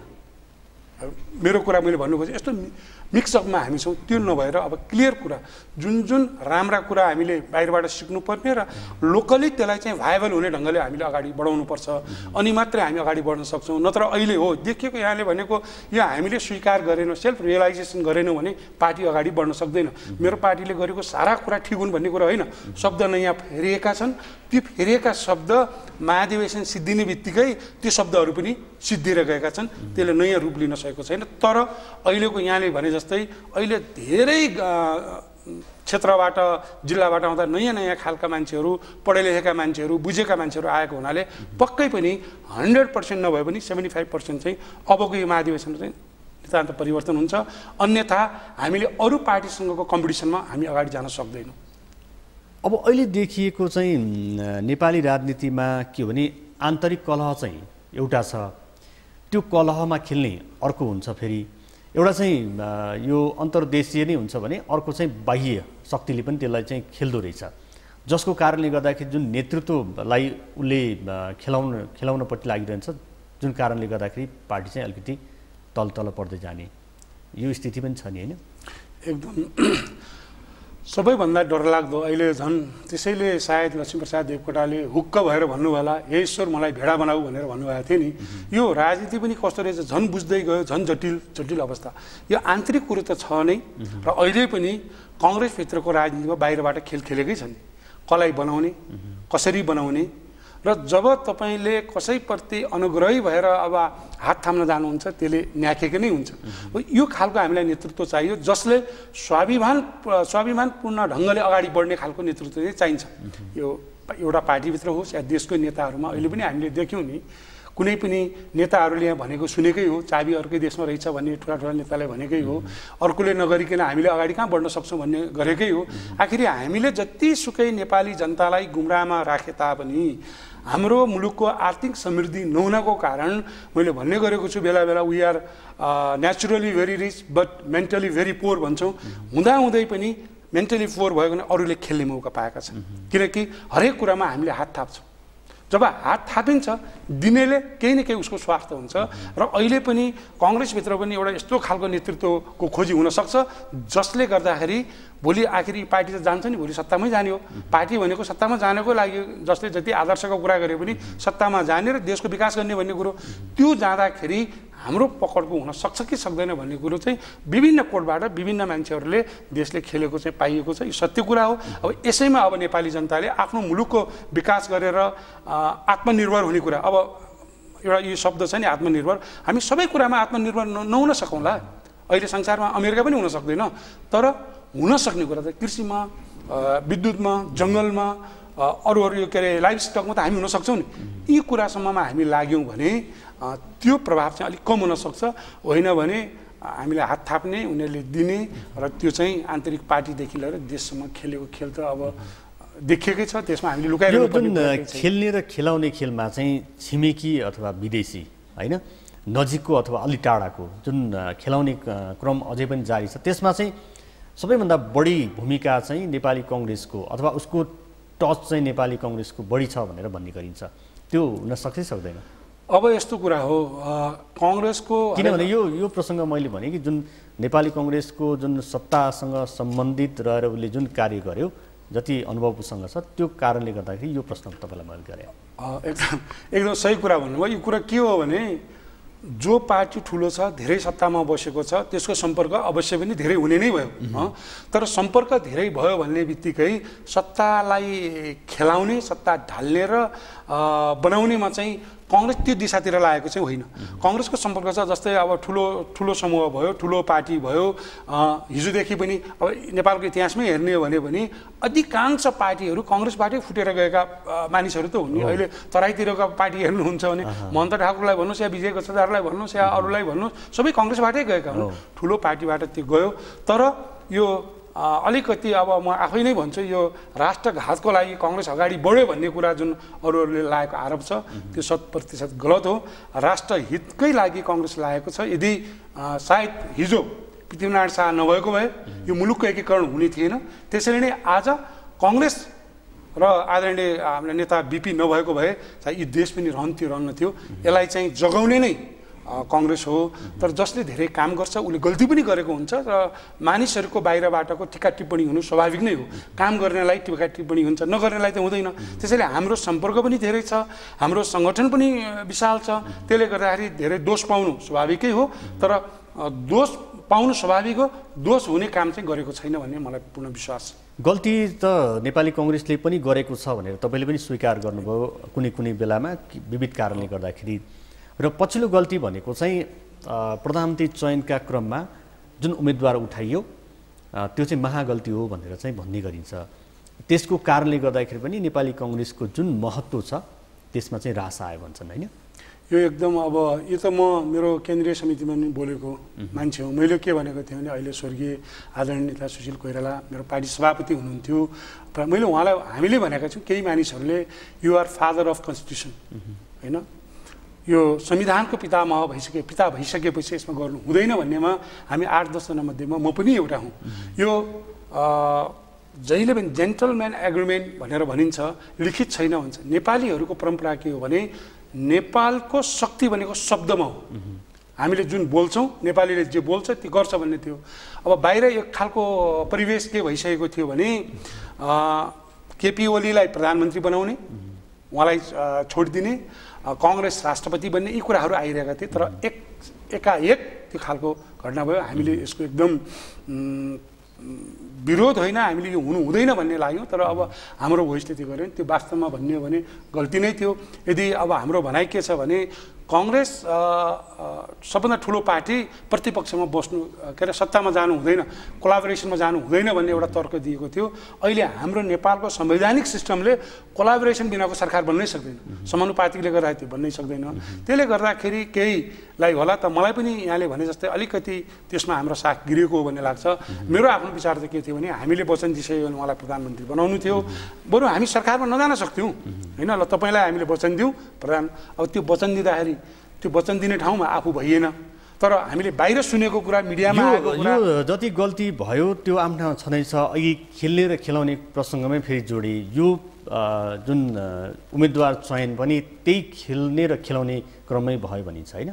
मेरो कुरा मैले भन्नु खोजेँ यस्तो मिक्सअपमा हामी छौँ। त्यो नभएर अब क्लियर कुरा जुन राम्रा कुरा हामीले बाहिरबाट सिक्नुपर्ने र लोकली त्यसलाई चाहिँ भाइबल हुने ढङ्गले हामीले अगाडि बढाउनुपर्छ, अनि मात्रै हामी अगाडि बढ्न सक्छौँ। नत्र अहिले हो देखिएको यहाँले भनेको यो हामीले स्वीकार गरेनौँ, सेल्फ रियलाइजेसन गरेनौँ भने पार्टी अगाडि बढ्न सक्दैन। मेरो पार्टीले गरेको सारा कुरा ठिक हुन् भन्ने कुरा होइन। शब्द नयाँ फेरिएका छन्, ती फेरिएका शब्द महाधिवेशन सिद्धिने बित्तिकै त्यो शब्दहरू पनि सिद्धिएर गएका छन्, त्यसले नयाँ रूप लिन सकेको छैन। तर अहिलेको यहाँले भने जस्तै अहिले धेरै क्षेत्रबाट जिल्लाबाट आउँदा नयाँ खालका मान्छेहरू, पढे लेखेका मान्छेहरू, बुझेका मान्छेहरू आएको हुनाले पक्कै पनि 100% नभए पनि 75% चाहिँ अबको यो महाधिवेशन चाहिँ नितान्त परिवर्तन हुन्छ। अन्यथा हामीले अरू पार्टीसँगको कम्पिटिसनमा हामी अगाडि जान सक्दैनौँ। अब अहिले देखिएको चाहिँ नेपाली राजनीतिमा के हो भने आन्तरिक कलह चाहिँ एउटा छ, त्यो कलहमा खेल्ने अर्को हुन्छ। फेरि एउटा चाहिँ यो अन्तर्देशीय नै हुन्छ भने अर्को चाहिँ बाह्य शक्तिले पनि त्यसलाई चाहिँ खेल्दो रहेछ, जसको कारणले गर्दाखेरि जुन नेतृत्वलाई उसले खेलाउनपट्टि लागिरहन्छ, जुन कारणले गर्दाखेरि पार्टी चाहिँ अलिकति तल पर्दै जाने यो स्थिति पनि छ नि होइन? एकदम सबैभन्दा डरलाग्दो अहिले झन् त्यसैले सायद लक्ष्मीप्रसाद देवकोटाले हुक्क भएर भन्नु होला हे ईश्वर मलाई भेडा बनाऊ भनेर भन्नुभएको थियो नि। यो राजनीति पनि कस्तो रहेछ, झन् बुझ्दै गयो, झन् जटिल अवस्था। यो आन्तरिक कुरो त छ नै, र अहिले पनि कङ्ग्रेसभित्रको राजनीतिमा बाहिरबाट खेलेकै छन्। कसलाई बनाउने, कसरी बनाउने, र जब तपाईँले कसैप्रति अनुग्रही भएर अब हात थाम्न जानुहुन्छ त्यसले न्याकेको नै हुन्छ। यो खालको हामीलाई नेतृत्व चाहियो जसले स्वाभिमानपूर्ण ढङ्गले अगाडि बढ्ने खालको नेतृत्व चाहिँ चाहिन्छ। यो एउटा पार्टीभित्र होस् या देशको नेताहरूमा अहिले पनि हामीले देख्यौँ नि, कुनै पनि नेताहरूले यहाँ भनेको सुनेकै हो, चाबी अर्कै देशमा रहेछ भन्ने ठुला नेताले भनेकै हो, अर्कोले नगरिकन हामीले अगाडि कहाँ बढ्न सक्छौँ भन्ने गरेकै हो। आखिर हामीले जतिसुकै नेपाली जनतालाई गुमराहमा राखे तापनि हाम्रो मुलुकको आर्थिक समृद्धि नहुनको कारण मैले भन्ने गरेको छु बेला बेला we are naturally very rich but mentally very poor भन्छौँ। हुँदाहुँदै पनि मेन्टली पोर भयो भने अरूले खेल्ने मौका पाएका छन्, किनकि हरेक कुरामा हामीले हात थाप्छौँ। जब हात थापिन्छ दिनेले केही न केही उसको स्वार्थ हुन्छ, र अहिले पनि कङ्ग्रेसभित्र पनि एउटा यस्तो खालको नेतृत्वको खोजी हुनसक्छ जसले गर्दाखेरि भोलि आखिर पार्टी त जान्छ नि, भोलि सत्तामै जाने हो। पार्टी भनेको सत्तामा जानको लागि जसले जति आदर्शको कुरा गरे पनि सत्तामा जाने र देशको विकास गर्ने भन्ने कुरो, त्यो जाँदाखेरि हाम्रो पकडको हुन सक्छ कि सक्दैन भन्ने कुरो चाहिँ विभिन्न कोणबाट विभिन्न मान्छेहरूले देशले खेलेको चाहिँ पाइएको छ। यो सत्य कुरा हो। अब यसैमा अब नेपाली जनताले आफ्नो मुलुकको विकास गरेर आत्मनिर्भर हुने कुरा, अब एउटा यो शब्द छ नि आत्मनिर्भर, हामी सबै कुरामा आत्मनिर्भर नहुन सकौँला। अहिले संसारमा अमेरिका पनि हुन सक्दैन, तर हुन सक्ने कुरा त कृषिमा, विद्युतमा, जङ्गलमा, अरू यो के अरे लाइफ स्टकमा त हामी हुन सक्छौँ नि। यी कुरासम्ममा हामी लाग्यौँ भने त्यो प्रभाव चाहिँ अलिक कम हुनसक्छ। होइन भने हामीलाई हात थाप्ने, उनीहरूले दिने, र त्यो चाहिँ आन्तरिक पार्टीदेखि लिएर देशसम्म खेलेको खेल त अब देखिएकै छ। त्यसमा हामीले लुकाइरहेको जुन खेल्ने र खेलाउने खेलमा चाहिँ छिमेकी अथवा विदेशी होइन, नजिकको अथवा अलि टाढाको जुन खेलाउने क्रम अझै पनि जारी छ, त्यसमा चाहिँ सबैभन्दा बढी भूमिका चाहिँ नेपाली कङ्ग्रेसको अथवा उसको टच चाहिँ नेपाली कङ्ग्रेसको बढी छ भनेर भन्ने गरिन्छ। त्यो हुन सक्छ सक्दैन? अब यस्तो कुरा हो कांग्रेसको किनभने यो प्रसङ्ग मैले भने कि जुन नेपाली कांग्रेसको जुन सत्तासँग सम्बन्धित रहेर उसले जुन कार्य गर्यो जति अनुभवसँग छ त्यो कारणले गर्दाखेरि यो प्रश्न तपाईलाई मैले गरेँ। एकदम सही कुरा भन्नुभयो। यो कुरा के हो भने जो पार्टी ठुलो छ धेरै सत्तामा बसेको छ त्यसको सम्पर्क अवश्य पनि धेरै हुने नै भयो। तर सम्पर्क धेरै भयो भन्ने बित्तिकै सत्तालाई खेलाउने सत्ता ढाल्ने र बनाउनेमा चाहिँ कांग्रेस त्यो दिशातिर लागेको चाहिँ होइन। कांग्रेसको सम्पर्क छ जस्तै अब ठुलो समूह भयो, ठुलो पार्टी भयो। हिजोदेखि पनि अब नेपालको इतिहासमै हेर्ने हो भने पनि अधिकांश पार्टीहरू कांग्रेसबाटै फुटेर गएका मानिसहरू त हुन् नि। अहिले तराईतिरका पार्टी हेर्नुहुन्छ भने महन्त ठाकुरलाई भन्नुहोस् या विजय गच्छदारलाई भन्नुहोस् या अरूलाई भन्नुहोस् सबै कांग्रेसबाटै गएका हुन्। ठुलो पार्टीबाट त्यो गयो। तर यो अलिकति अब म आफै नै भन्छु यो राष्ट्रघातको लागि कांग्रेस अगाडि बढ्यो भन्ने कुरा जुन अरूहरूले लागेको आरोप छ त्यो 100% गलत हो। राष्ट्रहितकै लागि कांग्रेस लागेको छ। यदि सायद हिजो पृथ्वीनारायण शाह नभएको भए यो मुलुकको एकीकरण हुने थिएन। त्यसैले नै आज कांग्रेस र आदरणीय हाम्रो नेता बीपी नभएको भए सायद यो देश पनि रहन्थ्यो। यसलाई चाहिँ जगाउने नै कांग्रेस हो। तर जसले धेरै काम गर्छ उसले गल्ती पनि गरेको हुन्छ र मानिसहरूको बाहिरबाटको टिका टिप्पणी हुनु स्वाभाविक नै हो। काम गर्नेलाई टिका टिप्पणी हुन्छ, नगर्नेलाई त हुँदैन। त्यसैले हाम्रो सम्पर्क पनि धेरै छ, हाम्रो सङ्गठन पनि विशाल छ। त्यसले गर्दाखेरि धेरै दोष पाउनु स्वाभाविकै हो। तर दोष पाउनु स्वाभाविक हो, दोष हुने काम चाहिँ गरेको छैन भन्ने मलाई पूर्ण विश्वास छ। गल्ती त नेपाली कांग्रेसले पनि गरेको छ भनेर तपाईले पनि स्वीकार गर्नुभयो कुनै बेलामा विविध कारणले गर्दाखेरि। र पछिल्लो गल्ती भनेको चाहिँ प्रधानमन्त्री चयनका क्रममा जुन उम्मेदवार उठाइयो त्यो चाहिँ महागल्ती हो भनेर चाहिँ भन्ने गरिन्छ। त्यसको कारणले गर्दाखेरि पनि नेपाली कांग्रेसको जुन महत्त्व छ त्यसमा चाहिँ ह्रास आयो भन्छन् हैन? यो एकदम अब यो त म मेरो केन्द्रीय समितिमा नि बोलेको मान्छे हो। मैले के भनेको थिएँ भने अहिले स्वर्गीय आदरणीय नेता सुशील कोइराला मेरो पार्टी सभापति हुनुहुन्थ्यो। मैले उहाँलाई हामीले भनेका छौँ केही मानिसहरूले you are father of constitution हैन, यो संविधानको पिता भइसकेपछि यसमा गर्नु हुँदैन भन्नेमा हामी 8-10 जना मध्येमा म पनि एउटा हुँ। यो जहिले पनि जेन्टलम्यान एग्रिमेन्ट भनेर भनिन्छ, लिखित छैन भन्छ। नेपालीहरूको परम्परा के हो भने नेपालको शक्ति भनेको शब्दमा हो। हामीले जुन बोल्छौँ नेपालीले जे बोल्छ त्यो गर्छ भन्ने थियो। अब बाहिर एक खालको परिवेश के भइसकेको थियो भने केपी ओलीलाई प्रधानमन्त्री बनाउने, उहाँलाई छोडिदिने, कांग्रेस राष्ट्रपति बन्ने यी कुराहरू आइरहेका थिए। तर एकाएक त्यो खालको घटना भयो। हामीले यसको एकदम विरोध होइन, हामीले यो हुनु हुँदैन भन्ने लाग्यो। तर अब हाम्रो भोइसले त्यो गर्यो त्यो वास्तवमा भन्ने हो भने गल्ती नै थियो। यदि अब हाम्रो भनाइ के छ भने कांग्रेस सबभन्दा ठुलो पार्टी प्रतिपक्षमा बस्नु के अरे सत्तामा जानु हुँदैन, कोलाबोरेसनमा जानु हुँदैन भन्ने एउटा तर्क दिएको थियो। अहिले हाम्रो नेपालको संवैधानिक सिस्टमले कोलाबोरेसन बिनाको सरकार बन्नै सक्दैन, समानुपातिकले गर्दा त्यो बन्नै सक्दैन। त्यसले गर्दाखेरि केहीलाई होला त मलाई पनि यहाँले भने जस्तै अलिकति त्यसमा हाम्रो साख गिरेको हो भन्ने लाग्छ। मेरो आफ्नो विचार त के थियो भने हामीले वचन दिइसक्यो भने उहाँलाई प्रधानमन्त्री बनाउनु थियो, बरु हामी सरकारमा नजान सक्थ्यौँ होइन। ल तपाईँलाई हामीले वचन दिउँ प्रधान, अब त्यो वचन दिँदाखेरि त्यो वचन दिने ठाउँमा आफू भइएन। तर हामीले बाहिर सुनेको कुरा मिडियामा आएको कुरा जति गल्ती भयो त्यो आफ्नो छँदैछ। अघि खेल्ने र खेलाउने प्रसङ्गमै फेरि जोडे यो जुन उम्मेदवार चयन पनि त्यही खेल्ने र खेलाउने क्रममै भयो भनिन्छ हैन?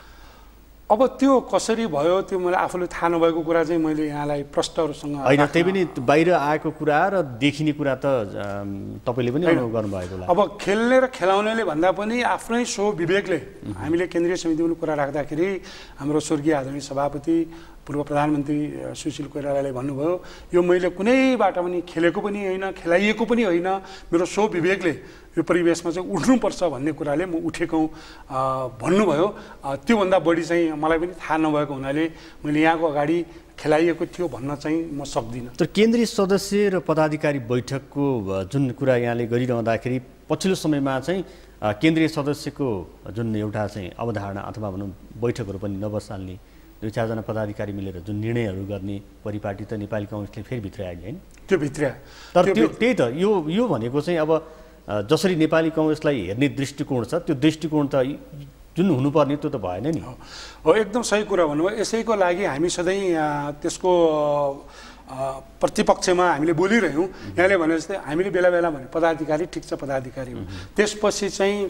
अब त्यो कसरी भयो त्यो मलाई आफूले थाहा नभएको कुरा चाहिँ मैले यहाँलाई प्रश्नहरूसँग होइन, त्यही पनि बाहिर आएको कुरा र देखिने कुरा त तपाईँले पनि अनुभव गर्नुभएको होला। अब खेल्ने र खेलाउनेले भन्दा पनि आफ्नै विवेकले हामीले केन्द्रीय समितिमा कुरा राख्दाखेरि हाम्रो स्वर्गीय आदरणीय सभापति पूर्व प्रधानमन्त्री सुशील कोइरालाले भन्नुभयो यो मैले कुनैबाट पनि खेलेको पनि होइन, खेलाइएको पनि होइन, मेरो विवेकले यो परिवेशमा चाहिँ उठ्नुपर्छ भन्ने कुराले म उठेको भन्नुभयो। त्योभन्दा बढी चाहिँ मलाई पनि थाहा नभएको हुनाले मैले यहाँको अगाडि खेलाइएको थियो भन्न चाहिँ म सक्दिनँ। तर केन्द्रीय सदस्य र पदाधिकारी बैठकको जुन कुरा यहाँले गरिरहँदाखेरि पछिल्लो समयमा चाहिँ केन्द्रीय सदस्यको जुन एउटा चाहिँ अवधारणा अथवा भनौँ बैठकहरू पनि नबसाल्ने, 2-4 जना पदाधिकारी मिलेर जुन निर्णयहरू गर्ने परिपाटी त नेपाली कांग्रेसले फेरि भित्र आयो हैन? त्यो भित्र। तर त्यही त यो भनेको चाहिँ अब जसरी नेपाली कांग्रेसलाई हेर्ने दृष्टिकोण छ त्यो दृष्टिकोण त जुन हुनुपर्ने त्यो त भएन नि। हो, एकदम सही कुरा भन्नुभयो। यसैको लागि हामी सधैँ त्यसको प्रतिपक्षमा हामीले बोलिरह्यौँ यहाँले भने जस्तै हामीले बेला बेला भने पदाधिकारी ठिक छ पदाधिकारी हो त्यसपछि चाहिँ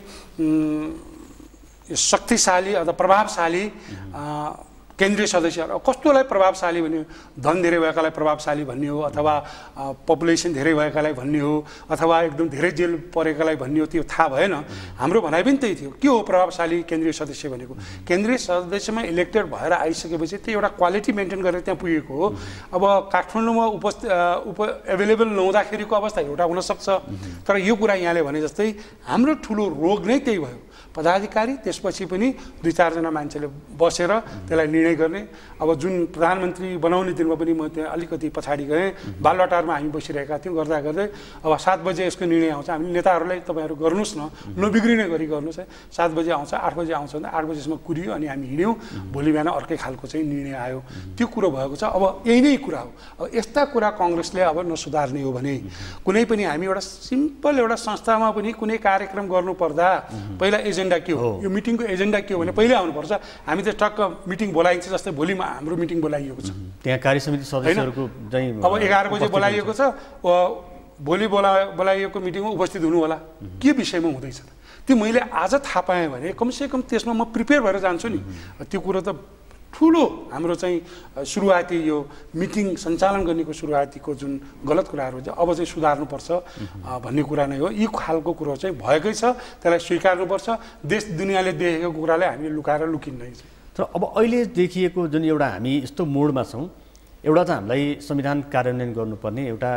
शक्तिशाली अथवा प्रभावशाली केन्द्रीय सदस्यहरू कस्तोलाई प्रभावशाली भन्ने धन धेरै भएकालाई प्रभावशाली भन्ने हो अथवा पपुलेसन धेरै भएकालाई भन्ने हो अथवा एकदम धेरै जेल परेकालाई भन्ने हो त्यो थाहा भएन हाम्रो भनाइ पनि त्यही थियो के हो प्रभावशाली केन्द्रीय सदस्य भनेको केन्द्रीय सदस्यमा इलेक्टेड भएर आइसकेपछि त्यो एउटा क्वालिटी मेन्टेन गरेर त्यहाँ पुगेको हो अब काठमाडौँमा एभाइलेबल नहुँदाखेरिको अवस्था एउटा हुनसक्छ तर यो कुरा यहाँले भने जस्तै हाम्रो ठुलो रोग नै त्यही भयो पदाधिकारी त्यसपछि पनि 2-4 मान्छेले बसेर त्यसलाई निर्णय गर्ने अब जुन प्रधानमन्त्री बनाउने दिनमा पनि म त्यहाँ अलिकति पछाडि गएँ बालवाटारमा हामी बसिरहेका थियौँ गर्दा गर्दै अब 7 बजे यसको निर्णय आउँछ हामी नेताहरूलाई तपाईँहरू गर्नुहोस् न नबिग्रिने गरी गर्नुहोस् है 7 बजे आउँछ 8 बजे आउँछ भने 8 बजेसम्म कुरियो अनि हामी हिँड्यौँ भोलि बिहान अर्कै खालको चाहिँ निर्णय आयो त्यो कुरो भएको छ अब यही नै कुरा हो अब यस्ता कुरा कङ्ग्रेसले अब नसुधार्ने हो भने कुनै पनि हामी एउटा सिम्पल एउटा संस्थामा पनि कुनै कार्यक्रम गर्नुपर्दा पहिला एजेन्डा के हो यो मिटिङको एजेन्डा के हो भने पहिले आउनुपर्छ हामी त टक्क मिटिङ बोलाइन्छ जस्तै भोलि हाम्रो मिटिङ बोलाइएको छ त्यहाँ कार्य समिति सदस्यहरूको चाहिँ अब 11 बजे बोलाइएको छ भोलि बोलाइएको मिटिङमा उपस्थित हुनु होला के विषयमा हुँदैछ त्यो मैले आज थाहा पाएँ भने कमसेकम त्यसमा म प्रिपेयर भएर जान्छु नि त्यो कुरो त ठुलो हाम्रो चाहिँ सुरुवाती यो मिटिङ सञ्चालन गर्नेको सुरुवातीको जुन गलत कुराहरू चाहिँ अब चाहिँ सुधार्नुपर्छ भन्ने कुरा नै हो यी खालको कुरो चाहिँ भएकै छ त्यसलाई स्वीकार्नुपर्छ देश दुनियाँले देखेको कुरालाई हामीले लुकाएर लुकिन्न तर अब अहिले देखिएको जुन एउटा हामी यस्तो मोडमा छौँ एउटा त हामीलाई संविधान कार्यान्वयन गर्नुपर्ने एउटा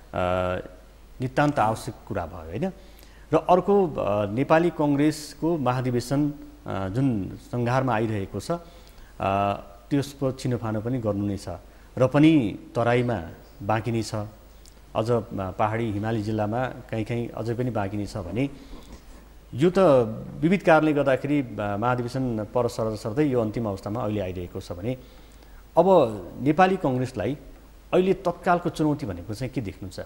नितान्त आवश्यक कुरा भयो होइन र अर्को नेपाली कङ्ग्रेसको महाधिवेशन जुन सङ्घारमा आइरहेको छ त्यसको छिनोफानो पनि गर्नु नै छ र पनि तराईमा बाँकी नै छ अझ पहाडी हिमाली जिल्लामा कहीँ अझै पनि बाँकी नै छ भने यो त विविध कारणले गर्दाखेरि महाधिवेशन पर सर्दै यो अन्तिम अवस्थामा अहिले आइरहेको छ भने अब नेपाली कङ्ग्रेसलाई अहिले तत्कालको चुनौती भनेको चाहिँ के देख्नुहुन्छ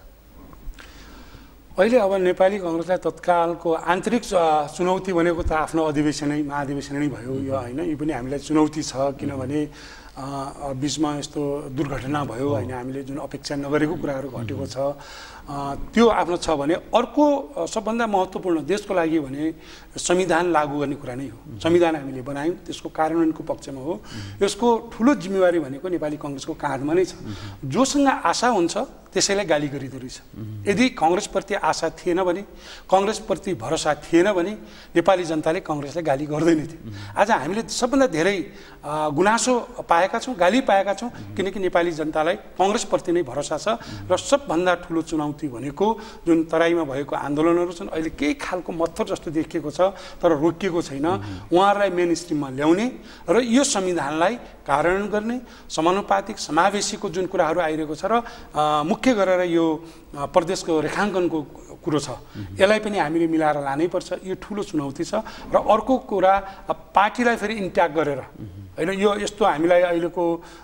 अहिले अब नेपाली कङ्ग्रेसलाई तत्कालको आन्तरिक चुनौती भनेको त आफ्नो महाधिवेशन नै भयो यो होइन यो पनि हामीलाई चुनौती छ किनभने बिचमा यस्तो दुर्घटना भयो होइन हामीले जुन अपेक्षा नगरेको कुराहरू घटेको छ त्यो आफ्नो छ भने अर्को सबभन्दा महत्त्वपूर्ण देशको लागि भने संविधान लागू गर्ने कुरा नै हो संविधान हामीले बनायौँ त्यसको कार्यान्वयनको पक्षमा हो यसको ठुलो जिम्मेवारी भनेको नेपाली कङ्ग्रेसको काँधमा नै छ जोसँग आशा हुन्छ त्यसैलाई गाली गरिँदो रहेछ यदि कङ्ग्रेसप्रति आशा थिएन भने कङ्ग्रेसप्रति भरोसा थिएन भने नेपाली जनताले कङ्ग्रेसलाई गाली गर्दैन थियो आज हामीले सबभन्दा धेरै गुनासो पाएका छौँ गाली पाएका छौँ किनकि नेपाली जनतालाई कङ्ग्रेसप्रति नै भरोसा छ र सबभन्दा ठुलो चुनौती भनेको जुन तराईमा भएको आन्दोलनहरू छन् अहिले केही खालको मत्थर जस्तो देखिएको छ तर रोकिएको छैन उहाँहरूलाई मेन स्ट्रिममा ल्याउने र यो संविधानलाई कार्यान्वयन गर्ने समानुपातिक समावेशीको जुन कुराहरू आइरहेको छ र मुख्य गरेर यो प्रदेशको रेखाङ्कनको कुरो छ यसलाई पनि हामीले मिलाएर लानैपर्छ यो ठुलो चुनौती छ र अर्को कुरा पार्टीलाई फेरि इन्ट्याक्ट गरेर होइन यो यस्तो हामीलाई अहिलेको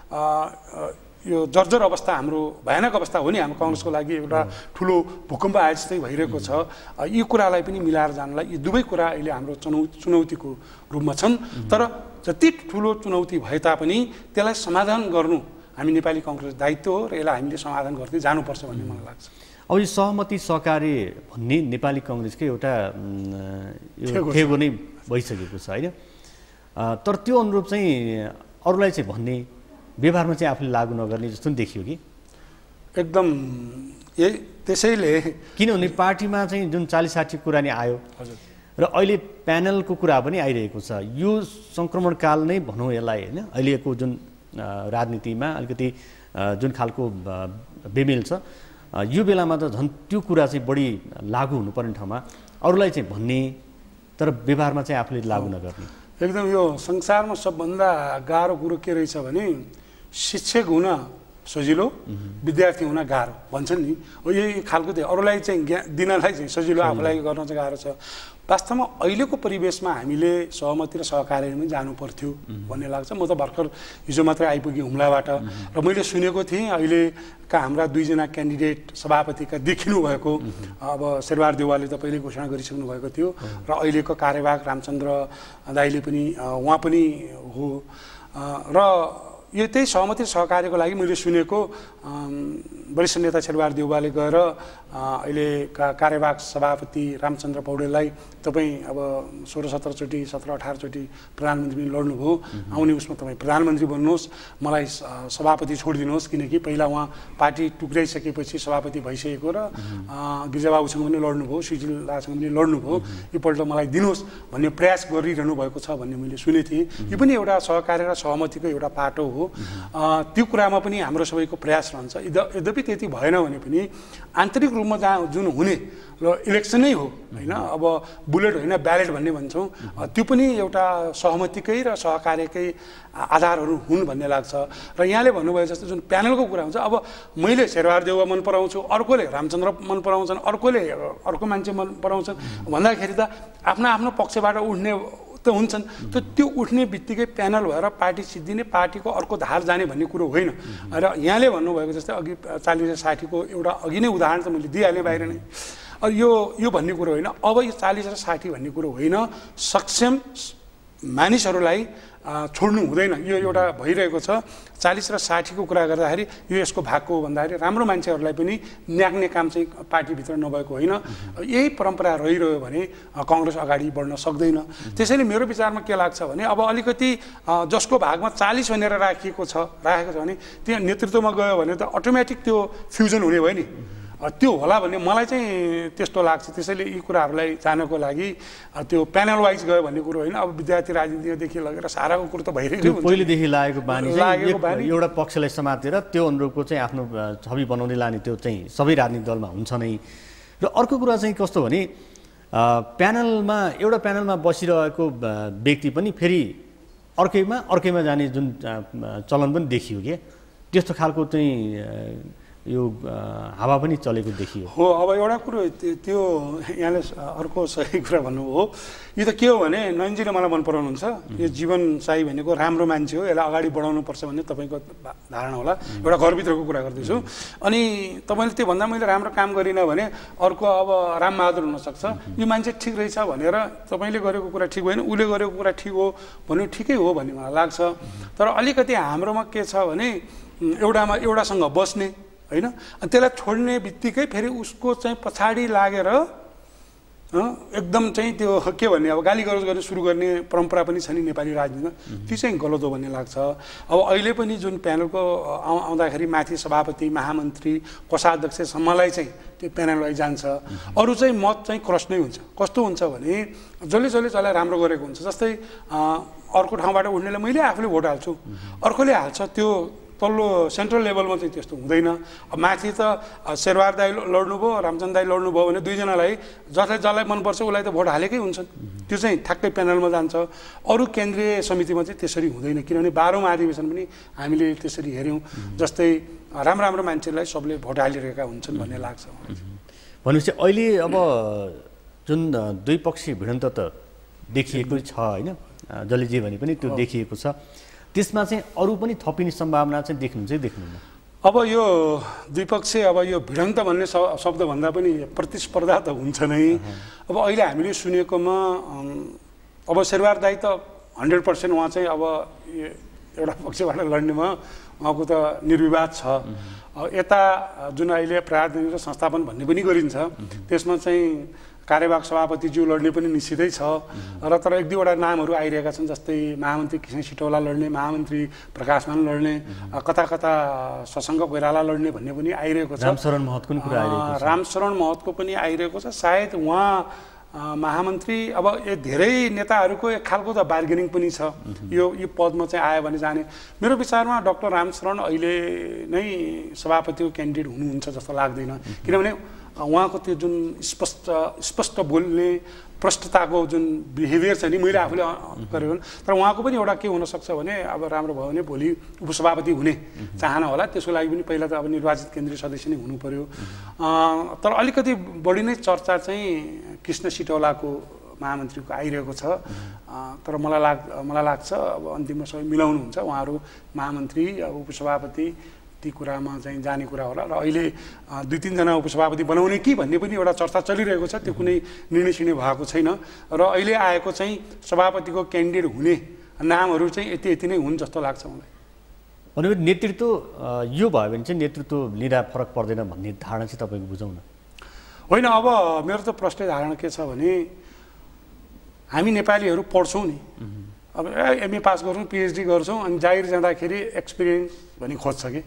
यो जर्जर अवस्था हाम्रो भयानक अवस्था हो नि हाम्रो कङ्ग्रेसको लागि एउटा ठुलो भूकम्प आए जस्तै भइरहेको छ यी कुरालाई पनि मिलाएर जानलाई यी दुवै कुरा अहिले हाम्रो चुनौतीको रूपमा छन् तर जति ठुलो चुनौती भए तापनि त्यसलाई समाधान गर्नु हामी नेपाली कङ्ग्रेस दायित्व हो र यसलाई हामीले समाधान गर्दै जानुपर्छ भन्ने मलाई लाग्छ अब यो सहमति सहकार्य भन्ने नेपाली कङ्ग्रेसकै एउटा थेगो नै भइसकेको छ होइन तर त्यो अनुरूप चाहिँ अरूलाई चाहिँ भन्ने व्यवहारमा चाहिँ आफूले लागू नगर्ने जस्तो पनि देखियो कि एकदम यही त्यसैले किनभने पार्टीमा चाहिँ जुन 40-60 कुरा नै आयो र अहिले प्यानलको कुरा पनि आइरहेको छ यो सङ्क्रमणकाल नै भनौँ यसलाई होइन अहिलेको जुन राजनीतिमा अलिकति जुन खालको बेमेल छ यो बेलामा त झन् त्यो कुरा चाहिँ बढी लागू हुनुपर्ने ठाउँमा अरूलाई चाहिँ भन्ने तर व्यवहारमा चाहिँ आफूले लागू नगर्ने एकदम यो संसारमा सबभन्दा गाह्रो कुरो के रहेछ भने शिक्षक हुन सजिलो विद्यार्थी हुन गाह्रो भन्छन् नि हो यही खालको थियो अरूलाई चाहिँ दिनलाई चाहिँ सजिलो आफूलाई गर्न चाहिँ गाह्रो छ वास्तवमा अहिलेको परिवेशमा हामीले सहमति र सहकार्यमा जानु पर्थ्यो भन्ने लाग्छ म त भर्खर हिजो मात्रै आइपुगेँ हुम्लाबाट र मैले सुनेको थिएँ अहिलेका हाम्रा 2 जना क्यान्डिडेट सभापतिका देखिनु भएको अब शेरबहादुर देउवाले त पहिले घोषणा गरिसक्नु भएको थियो र अहिलेको कार्यवाहक रामचन्द्र दाइले पनि उहाँ पनि हो र यो त्यही सहमति सहकार्यको लागि मैले सुनेको वरिष्ठ नेता शेरबहादुर देउवाले गएर अहिलेका कार्यवाहक सभापति रामचन्द्र पौडेललाई तपाईँ अब 16-17 चोटि 17-18 चोटि प्रधानमन्त्री पनि लड्नुभयो, आउने उसमा तपाईँ प्रधानमन्त्री बन्नुहोस्, मलाई सभापति छोडिदिनुहोस्, किनकि पहिला उहाँ पार्टी टुक्राइसकेपछि सभापति भइसकेको र गिरिजाबाबुसँग पनि लड्नुभयो, सुशीलासँग पनि लड्नुभयो, योपल्ट मलाई दिनुहोस् भन्ने प्रयास गरिरहनु भएको छ भन्ने मैले सुनेको थिएँ। यो पनि एउटा सहकार्य र सहमतिको एउटा पाटो हो। त्यो कुरामा पनि हाम्रो सबैको प्रयास रहन्छ। यद्यपि त्यति भएन भने पनि आन्तरिक रूपमा जहाँ जुन हुने र इलेक्सनै हो होइन, अब बुलेट होइन ब्यालेट भन्ने भन्छौँ, त्यो पनि एउटा सहमतिकै र सहकार्यकै आधारहरू हुन् भन्ने लाग्छ। र यहाँले भन्नुभयो जस्तो जुन प्यानलको कुरा हुन्छ, अब मैले शेरबहादुर देउवा मन पराउँछु, अर्कोले रामचन्द्र मन पराउँछन्, अर्कोले अर्को मान्छे मन पराउँछन् भन्दाखेरि त आफ्नो आफ्नो पक्षबाट उठ्ने त हुन्छन्। त्यो उठ्ने बित्तिकै प्यानल भएर पार्टी सिद्धिने, पार्टीको अर्को धार जाने भन्ने कुरो होइन। र यहाँले भन्नुभएको जस्तै अघि 40 र 60 को एउटा अघि नै उदाहरण त मैले दिइहालेँ बाहिर नै। यो भन्ने कुरो होइन, अब यो 40 र 60 भन्ने कुरो होइन, सक्षम मानिसहरूलाई छोड्नु हुँदैन। यो एउटा भइरहेको छ। 40 र 60 को कुरा गर्दाखेरि यो यसको भागको हो भन्दाखेरि राम्रो मान्छेहरूलाई पनि न्याक्ने काम चाहिँ पार्टीभित्र नभएको होइन। यही परम्परा रहिरह्यो भने कङ्ग्रेस अगाडि बढ्न सक्दैन। त्यसैले मेरो विचारमा के लाग्छ भने अब अलिकति जसको भागमा 40 भनेर राखेको छ भने त्यहाँ नेतृत्वमा गयो भने त अटोमेटिक त्यो फ्युजन हुने भयो नि, त्यो होला भन्ने मलाई चाहिँ त्यस्तो लाग्छ। त्यसैले यी कुराहरूलाई जानको लागि त्यो प्यानल वाइज गयो भन्ने कुरो होइन। अब विद्यार्थी राजनीतिदेखि लगेर साराको कुरो त भइरहेको हुन्छ। पहिलेदेखि लागेको बानी एउटा पक्षलाई समातेर त्यो अनुरूपको चाहिँ आफ्नो छवि बनाउँदै लाने त्यो चाहिँ सबै राजनीतिक दलमा हुन्छ नै। र अर्को कुरा चाहिँ कस्तो भने एउटा प्यानलमा बसिरहेको व्यक्ति पनि फेरि अर्कैमा जाने जुन चलन पनि देखियो के, त्यस्तो खालको चाहिँ यो हावा पनि चलेको देखियो हो। अब एउटा कुरो त्यो यहाँले अर्को सही कुरा भन्नुभयो। यो त के हो भने नयनजीले मलाई मन पराउनुहुन्छ, यो जीवन साई भनेको राम्रो मान्छे हो, यसलाई अगाडि बढाउनुपर्छ भन्ने तपाईँको धारणा होला। एउटा घरभित्रको कुरा गर्दैछु। अनि तपाईँले त्योभन्दा मैले राम्रो काम गरिनँ भने अर्को अब रामबहादुर हुनसक्छ, यो मान्छे ठिक रहेछ भनेर तपाईँले गरेको कुरा ठिक होइन, उसले गरेको कुरा ठिक हो भन्नु ठिकै हो भन्ने मलाई लाग्छ। तर अलिकति हाम्रोमा के छ भने एउटासँग बस्ने होइन, त्यसलाई छोड्ने बित्तिकै फेरि उसको चाहिँ पछाडि लागेर एकदम चाहिँ त्यो के भन्ने अब गाली गलौज गर्ने सुरु गर्ने परम्परा पनि छ नि नेपाली राजनीतिमा, त्यो चाहिँ गलत हो भन्ने लाग्छ। अब अहिले पनि जुन प्यानलको आउँदाखेरि माथि सभापति, महामन्त्री, कोषाध्यक्षसम्मलाई चाहिँ त्यो प्यानललाई जान्छ, अरू चाहिँ मत चाहिँ क्रस नै हुन्छ। कस्तो हुन्छ भने जसले जसलाई राम्रो गरेको हुन्छ, जस्तै अर्को ठाउँबाट उठ्नेलाई मैले आफूले भोट हाल्छु, अर्कोले हाल्छ, त्यो तल्लो सेन्ट्रल लेभलमा चाहिँ त्यस्तो हुँदैन। अब माथि त शेरबहादुर दाई लड्नुभयो, रामचन्द्र दाई लड्नुभयो भने दुईजनालाई जसलाई मनपर्छ उसलाई त भोट हालेकै हुन्छन्, त्यो चाहिँ ठ्याक्कै प्यानलमा जान्छ। अरू केन्द्रीय समितिमा चाहिँ त्यसरी हुँदैन, किनभने 12औं महाधिवेशन पनि हामीले त्यसरी हेऱ्यौँ। जस्तै राम्रो मान्छेलाई सबले भोट हालिरहेका हुन्छन् भन्ने लाग्छ। भनेपछि अहिले अब जुन द्विपक्षीय भिडन्त त देखिएको छ होइन, जसले जे भने पनि त्यो देखिएको छ, त्यसमा चाहिँ अरू पनि थपिने सम्भावना चाहिँ देख्नुहुन्न? अब यो द्विपक्षीय अब यो भिडन्त भन्ने शब्दभन्दा पनि प्रतिस्पर्धा त हुन्छ नै। अब अहिले हामीले सुनेकोमा अब शेरबहादुर दाई त 100% उहाँ चाहिँ अब एउटा पक्षबाट लड्नेमा उहाँको त निर्विवाद छ। यता जुन अहिले प्राधिकरण संस्थापन भन्ने पनि गरिन्छ, त्यसमा चाहिँ कार्यवाहक सभापतिज्यू लड्ने पनि निश्चितै छ। र तर एक दुईवटा नामहरू आइरहेका छन्, जस्तै महामन्त्री कृष्ण सिटौला लड्ने, महामन्त्री प्रकाशमान लड्ने, कता सशङ्क कोइराला लड्ने भन्ने पनि आइरहेको छ। रामशरण महतको पनि आइरहेको छ। सायद उहाँ महामन्त्री अब धेरै नेताहरूको एक खालको त बार्गेनिङ पनि छ, यो पदमा चाहिँ आयो भने जाने। मेरो विचारमा डाक्टर रामशरण अहिले नै सभापतिको क्यान्डिडेट हुनुहुन्छ जस्तो लाग्दैन, किनभने उहाँको त्यो जुन स्पष्ट बोल्ने प्रष्टताको जुन बिहेभियर छ नि, मैले आफूले गरेको, तर उहाँको पनि एउटा के हुनसक्छ भने अब राम्रो भयो भने भोलि उपसभापति हुने चाहना होला, त्यसको लागि पनि पहिला त अब निर्वाचित केन्द्रीय सदस्य नै हुनु पर्यो। तर अलिकति बढी नै चर्चा चाहिँ कृष्ण सिटौलाको महामन्त्रीको आइरहेको छ। तर मलाई लाग्छ अब अन्तिममा सबै मिलाउनुहुन्छ उहाँहरू, महामन्त्री अब उपसभापति ती कुरामा चाहिँ जाने कुरा होला। र अहिले 2-3 जना उपसभापति बनाउने कि भन्ने पनि एउटा चर्चा चलिरहेको छ, त्यो कुनै निर्णय भएको छैन। र अहिले आएको चाहिँ सभापतिको क्यान्डिडेट हुने नामहरू चाहिँ यति नै हुन् जस्तो लाग्छ मलाई। भनेपछि नेतृत्व यो भयो भने चाहिँ नेतृत्व लिँदा फरक पर्दैन भन्ने धारणा चाहिँ तपाईँको बुझाउन होइन। अब मेरो त प्रष्ट धारणा के छ भने हामी नेपालीहरू पढ्छौँ नि, अब एमए पास गर्छौँ, पिएचडी गर्छौँ, अनि जाहिर जाँदाखेरि एक्सपिरियन्स भन्ने खोज्छ कि।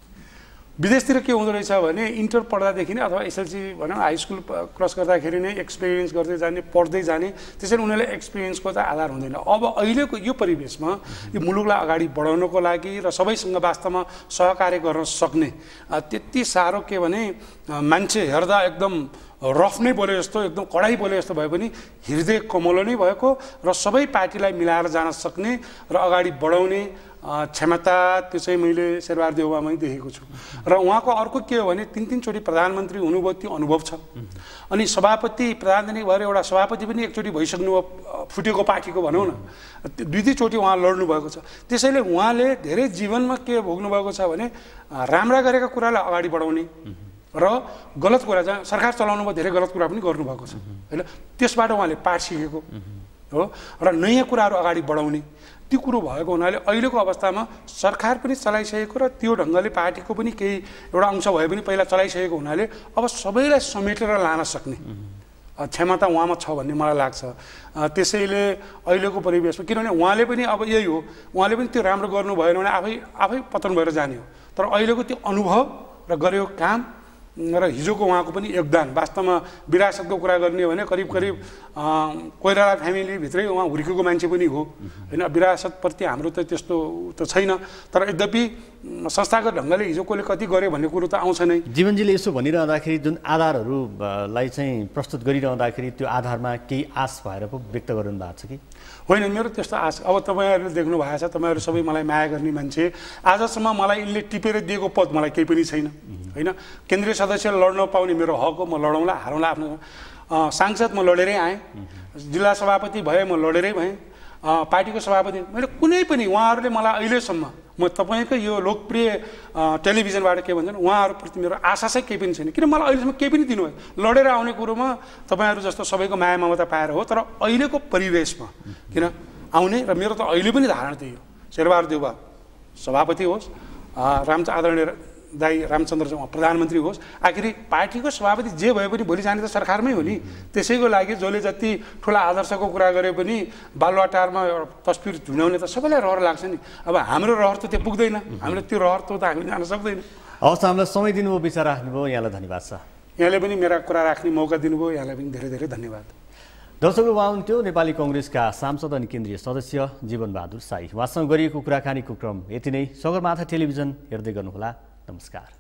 विदेशतिर के हुँदो रहेछ भने इन्टर पढ्दादेखि नै अथवा एसएलसी भनौँ हाई स्कुल क्रस गर्दाखेरि नै एक्सपिरियन्स गर्दै जाने, पढ्दै जाने, त्यसरी उनीहरूले एक्सपिरियन्सको चाहिँ आधार हुँदैन। अब अहिलेको यो परिवेशमा यो मुलुकलाई अगाडि बढाउनको लागि र सबैसँग वास्तवमा सहकार्य गर्न सक्ने त्यति साह्रो के भने मान्छे हेर्दा एकदम रफ नै बोले जस्तो, एकदम कडाई बोले जस्तो भए पनि हृदय कमलो नै भएको र सबै पार्टीलाई मिलाएर जान सक्ने र अगाडि बढाउने क्षमता त्यो चाहिँ मैले शेरबहादुर देउवामै देखेको छु। र उहाँको अर्को के हो भने 3-3 चोटि प्रधानमन्त्री हुनुभयो, त्यो अनुभव छ। अनि सभापति प्रधानमन्त्री भएर एउटा सभापति पनि एकचोटि भइसक्नु फुटेको पार्टीको भनौँ न, 2-2 चोटि उहाँ लड्नु भएको छ। त्यसैले उहाँले धेरै जीवनमा के भोग्नु भएको छ भने राम्रा गरेका कुरालाई अगाडि बढाउने र गलत कुरा चाहिँ सरकार चलाउनुमा धेरै गलत कुरा पनि गर्नुभएको छ होइन, त्यसबाट उहाँले पाठ सिकेको हो र नयाँ कुराहरू अगाडि बढाउने त्यो कुरो भएको हुनाले अहिलेको अवस्थामा सरकार पनि चलाइसकेको र त्यो ढङ्गले पार्टीको पनि केही एउटा अंश भए पनि पहिला चलाइसकेको हुनाले अब सबैलाई समेटेर लान सक्ने क्षमता उहाँमा छ भन्ने मलाई लाग्छ। त्यसैले अहिलेको परिवेशमा किनभने उहाँले पनि अब यही हो, उहाँले पनि त्यो राम्रो गर्नु भएन भने आफै पतन भएर जाने हो। तर अहिलेको त्यो अनुभव र गरेको काम र हिजोको उहाँको पनि योगदान, वास्तवमा विरासतको कुरा गर्ने हो भने करिब कोइराला फ्यामिलीभित्रै उहाँ हुर्केको मान्छे पनि हो होइन। विरासतप्रति हाम्रो त त्यस्तो त छैन, तर यद्यपि संस्थागत ढङ्गले हिजो कसले कति गर्यो भन्ने कुरो त आउँछ नै। जीवनजीले यसो भनिरहँदाखेरि जुन आधारहरूलाई चाहिँ प्रस्तुत गरिरहँदाखेरि त्यो आधारमा केही आश भएर पो व्यक्त गर्नु भएको छ कि होइन? मेरो त्यस्तो आश, अब तपाईँहरूले देख्नु भएको छ, तपाईँहरू सबै मलाई माया गर्ने मान्छे, आजसम्म मलाई यिनले टिपेर दिएको पद मलाई केही पनि छैन होइन। केन्द्रीय सदस्य लड्न पाउने मेरो हक हो, म लडौँला हारौँला आफ्नो। सांसद म लडेरै आएँ, जिल्ला सभापति भएँ म लडेरै भएँ, पार्टीको सभापति मैले कुनै पनि उहाँहरूले मलाई अहिलेसम्म म तपाईँको यो लोकप्रिय टेलिभिजनबाट के भन्छन् उहाँहरूप्रति मेरो आशा चाहिँ केही पनि छैन, किन मलाई अहिलेसम्म केही पनि दिनुभयो। लडेर आउने कुरोमा तपाईँहरू जस्तो सबैको माया ममता पाएर हो, तर अहिलेको परिवेशमा किन आउने र मेरो त अहिले पनि धारणा त्यही हो, शेरबहादुर देउवा सभापति होस्, आदरणीय दाई रामचन्द्र उहाँ प्रधानमन्त्री होस्, आखिरी पार्टीको सभापति जे भए पनि भोलि जाने त सरकारमै हो नि। त्यसैको लागि जसले जति ठुला आदर्शको कुरा गरे पनि बालुवाटारमा तस्बिर झुन्याउने त सबैलाई रहर लाग्छ नि। अब हाम्रो रहर त त्यो पुग्दैन, हामीले त्यो रहर त हामीले जान सक्दैन। हवस्, हामीलाई समय दिनुभयो, विचार राख्नुभयो, यहाँलाई धन्यवाद छ। यहाँले पनि मेरा कुरा राख्ने मौका दिनुभयो, यहाँलाई पनि धेरै धेरै धन्यवाद। दर्शकहरू, उहाँ हुन्थ्यो नेपाली कङ्ग्रेसका सांसद अनि केन्द्रीय सदस्य जीवन बहादुर शाही। उहाँसँग गरिएको कुराकानीको क्रम यति नै। सगरमाथा टेलिभिजन हेर्दै गर्नुहोला। नमस्कार।